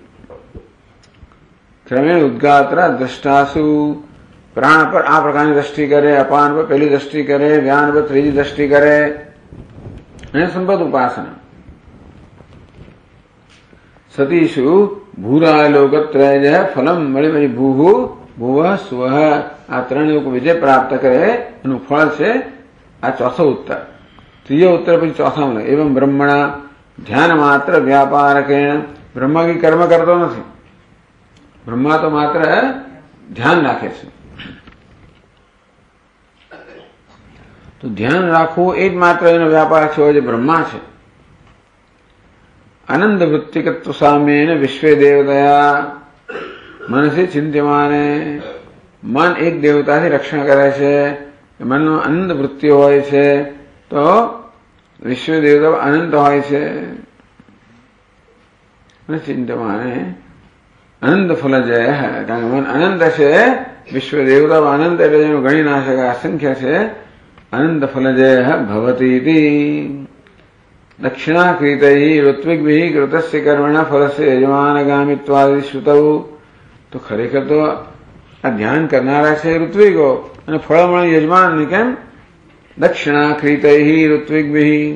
क्रमेण उद्गात्रा दृष्टासु प्राण पर आ प्रकार की दृष्टि करे, अपान पर पहली दृष्टि करे, व्यान पर त्रीजी दृष्टि करे। संपद उपासना सतीषु भूरालोकत्रय फलम मणि मणि भूः भुव स्व आ त्रण को विजय प्राप्त करे फल से आ चौथो उत्तर। त्रीજો उत्तर પછી ચોથામાં एवं ब्रह्मणा ધ્યાન માત્ર વ્યાપારકેણ, બ્રહ્મા કઈ કર્મ કરતો નથી, બ્રહ્મા તો માત્ર ધ્યાન રાખે છે. તો ધ્યાન રાખવું એ જ માત્ર એનો વ્યાપાર છે, જે બ્રહ્મા છે. આનંદ વૃત્તિકત્વ સામ્યેન વિશ્વે દેવતયા મનસી ચિંત્યમાને, મન એક દેવતાથી રક્ષણ કરે છે, મનમાં આનંદ વૃત્તિ હોય છે તો વિશ્વ દેવતા અનંત હોય છે. ચિંત્યમાને અનંત ફલ જય, કારણ કે મન અનંત છે, વિશ્વ દેવતા અનંત એટલે જેનું ગણી ના શકાય, અસંખ્ય છે. અનંત ફલ જય ભવતી દક્ષિણાકૃતૈ ઋત્વિગ્ભિઃ કૃતસ્ય કર્મણા ફલસ્ય યજમાનગામિત્વાદિ શ્રુતૌ. તો ખરેખર તો આ ધ્યાન કરનારા છે ઋત્વિગો, અને ફળ મળે યજમાન ને. કેમ? દક્ષિણાકૃતૈ ઋત્વિગ્ભિઃ,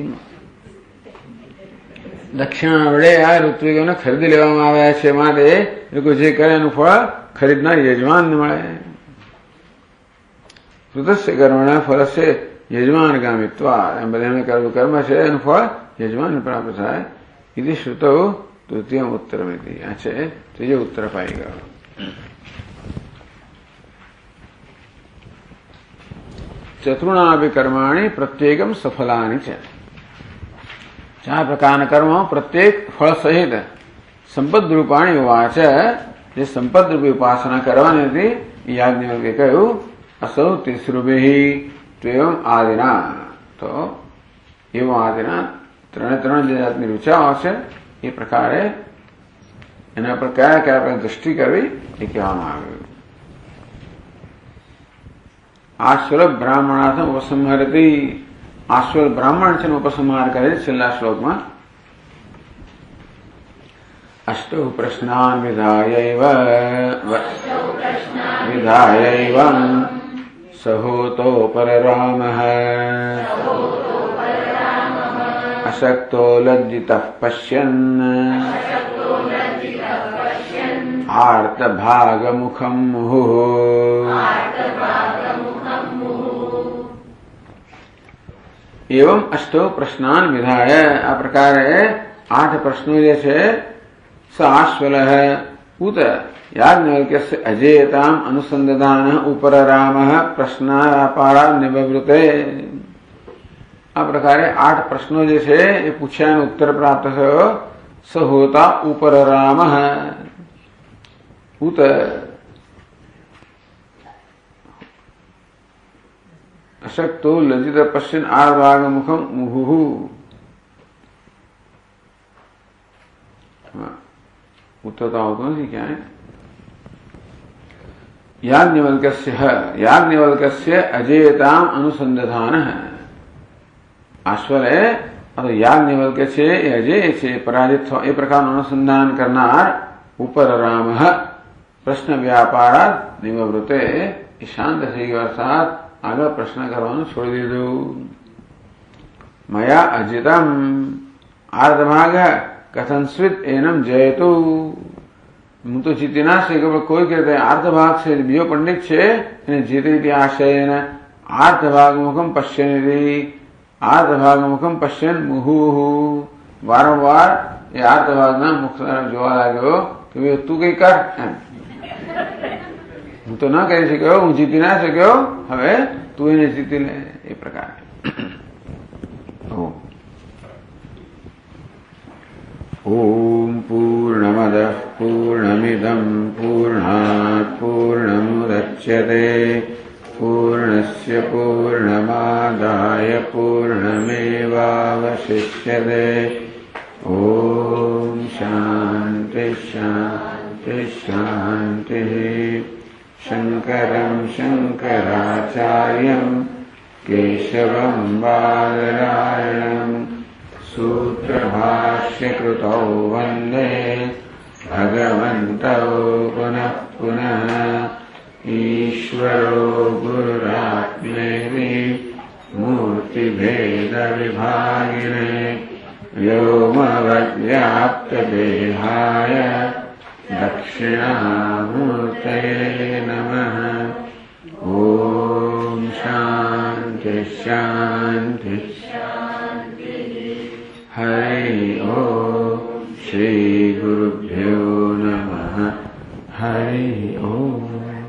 દક્ષિણા વડે આ ઋત્વિગોને ખરીદી લેવામાં આવ્યા છે, માટે એ લોકો જે કરે એનું ફળ ખરીદનાર યજમાનને મળે. કૃતસ્ય કર્મણા ફલસ્ય યજમાનગામિત્વાદ, એમ બધા એમને કરેલું કર્મ છે એનું ફળ યજમાન પ્રાપ્ત થાય. ઇતિ શ્રુતૌ તૃતીય ઉત્તરમિતિ, આ છે ત્રીજો ઉત્તર પાઈ ગયો. ચતુર્ણાપી કર્માણી પ્રત્યેકમ સફલાની છે. ચાર પ્રકારના કર્મો પ્રત્યેક ફળ સહિત સંપદ રૂપાણી ઉવાચ, જે સંપદ રૂપી ઉપાસના કરવાની હતી યાજ્ઞવલ્કે કહ્યું. અસૌ તિસૃભિઃ ત્વયં આદિના, તો એવું આદિના ત્રણે ત્રણ જે જાતની રૂચાઓ છે એ પ્રકારે એના પર કયા કયા આપણે દૃષ્ટિ કરવી એ કહેવામાં આવ્યું. આશ્વલ બ્રાહ્મણાથમ ઉપસંહરતી, આશ્વલ બ્રાહ્મણ છે ઉપસંહાર કરે છેલ્લા શ્લોકમાં. અષ્ટૌ પ્રશ્નાન વિધાયૈવ વિધાયૈવં સહોતો પરરામઃ અશક્તો લજ્જિતઃ પશ્યન આર્તભાગમુખં મુહુઃ. એવં અષ્ટો પ્રશ્નાન વિધાય, આ પ્રકારે આઠ પ્રશ્નો જે છે. સ આશ્વલ ઉત યાજ્ઞવલ્ક્યસ્ય અજેયતામ અનુસંધાન ઉપરરામ પ્રશ્નાપારા નિવૃતે. આ પ્રકારે આઠ પ્રશ્નો જે છે એ પૂછ્યાનો ઉત્તર પ્રાપ્ત થયો. સ હોતા ઉપરરામ ઉત, અશક્તો લજિત પશ્યન આર્ભાગ મુખમ મુહુઃ. ઉત્તર તો આવતો નથી ક્યાંય. યાજ્ઞવલ્ક્યસ્ય યાજ્ઞવલ્ક્યસ્ય અજેયતામ અનુસંધાન. આશ્વલ એ યાજ્ઞવલ્ક્ય છે એ અજેય છે, પરાજિત એ પ્રકારનું અનુસંધાન કરનાર. ઉપર રામ પ્રશ્ન વ્યાપાર નિવૃત્તે, એ શાંત થઈ ગયો, અર્થાત આગળ પ્રશ્ન કરવાનું છોડી દીધું. મયા અજિતમ આર્ધભાગ કથનસ્વિત એનમ જયતુ. હું તો જીતી ના શક્યો, કોઈ કહેતા આર્ધભાગ છે બીજો પંડિત છે એને જીતી આશયને આર્ધભાગ મુખમ પશ્યનિધિ, આર્ધભાગ મુખમ પશ્યન મુહુઃ. વારંવાર એ આર્ધભાગના મુખ જોવા લાગ્યો કે તું કઈ કર એમ. હું તો ના કરી શક્યો, હું જીતી ના શક્યો, હવે તું એને જીતી લે. એ પ્રકારે ઓમ પૂર્ણમદ પૂર્ણમિદમ પૂર્ણાત પૂર્ણમુદચ્યતે પૂર્ણસ્ય પૂર્ણમાદાય પૂર્ણમેવાવશિષ્યતે. ઓમ શાંતિ શાંતિ શાંતિ. શંકરં શંકરાચાર્યં કેશવં બાદરાયણં સૂત્રભાષ્યકૃતૌ વંદે ભગવन्तौ પુનઃ પુનઃ. ઈશ્વરો ગુરુરાત્મેતિ મૂર્તિભેદવિભાગિને વ્યોમવદ્વ્યાપ્તદેહાય દક્ષિણામૂર્તયે નમઃ. ઓમ શાંતિ શાંતિ. હરિ ઓમ. श्री गुरुभ्यो नमः। हरि ओम।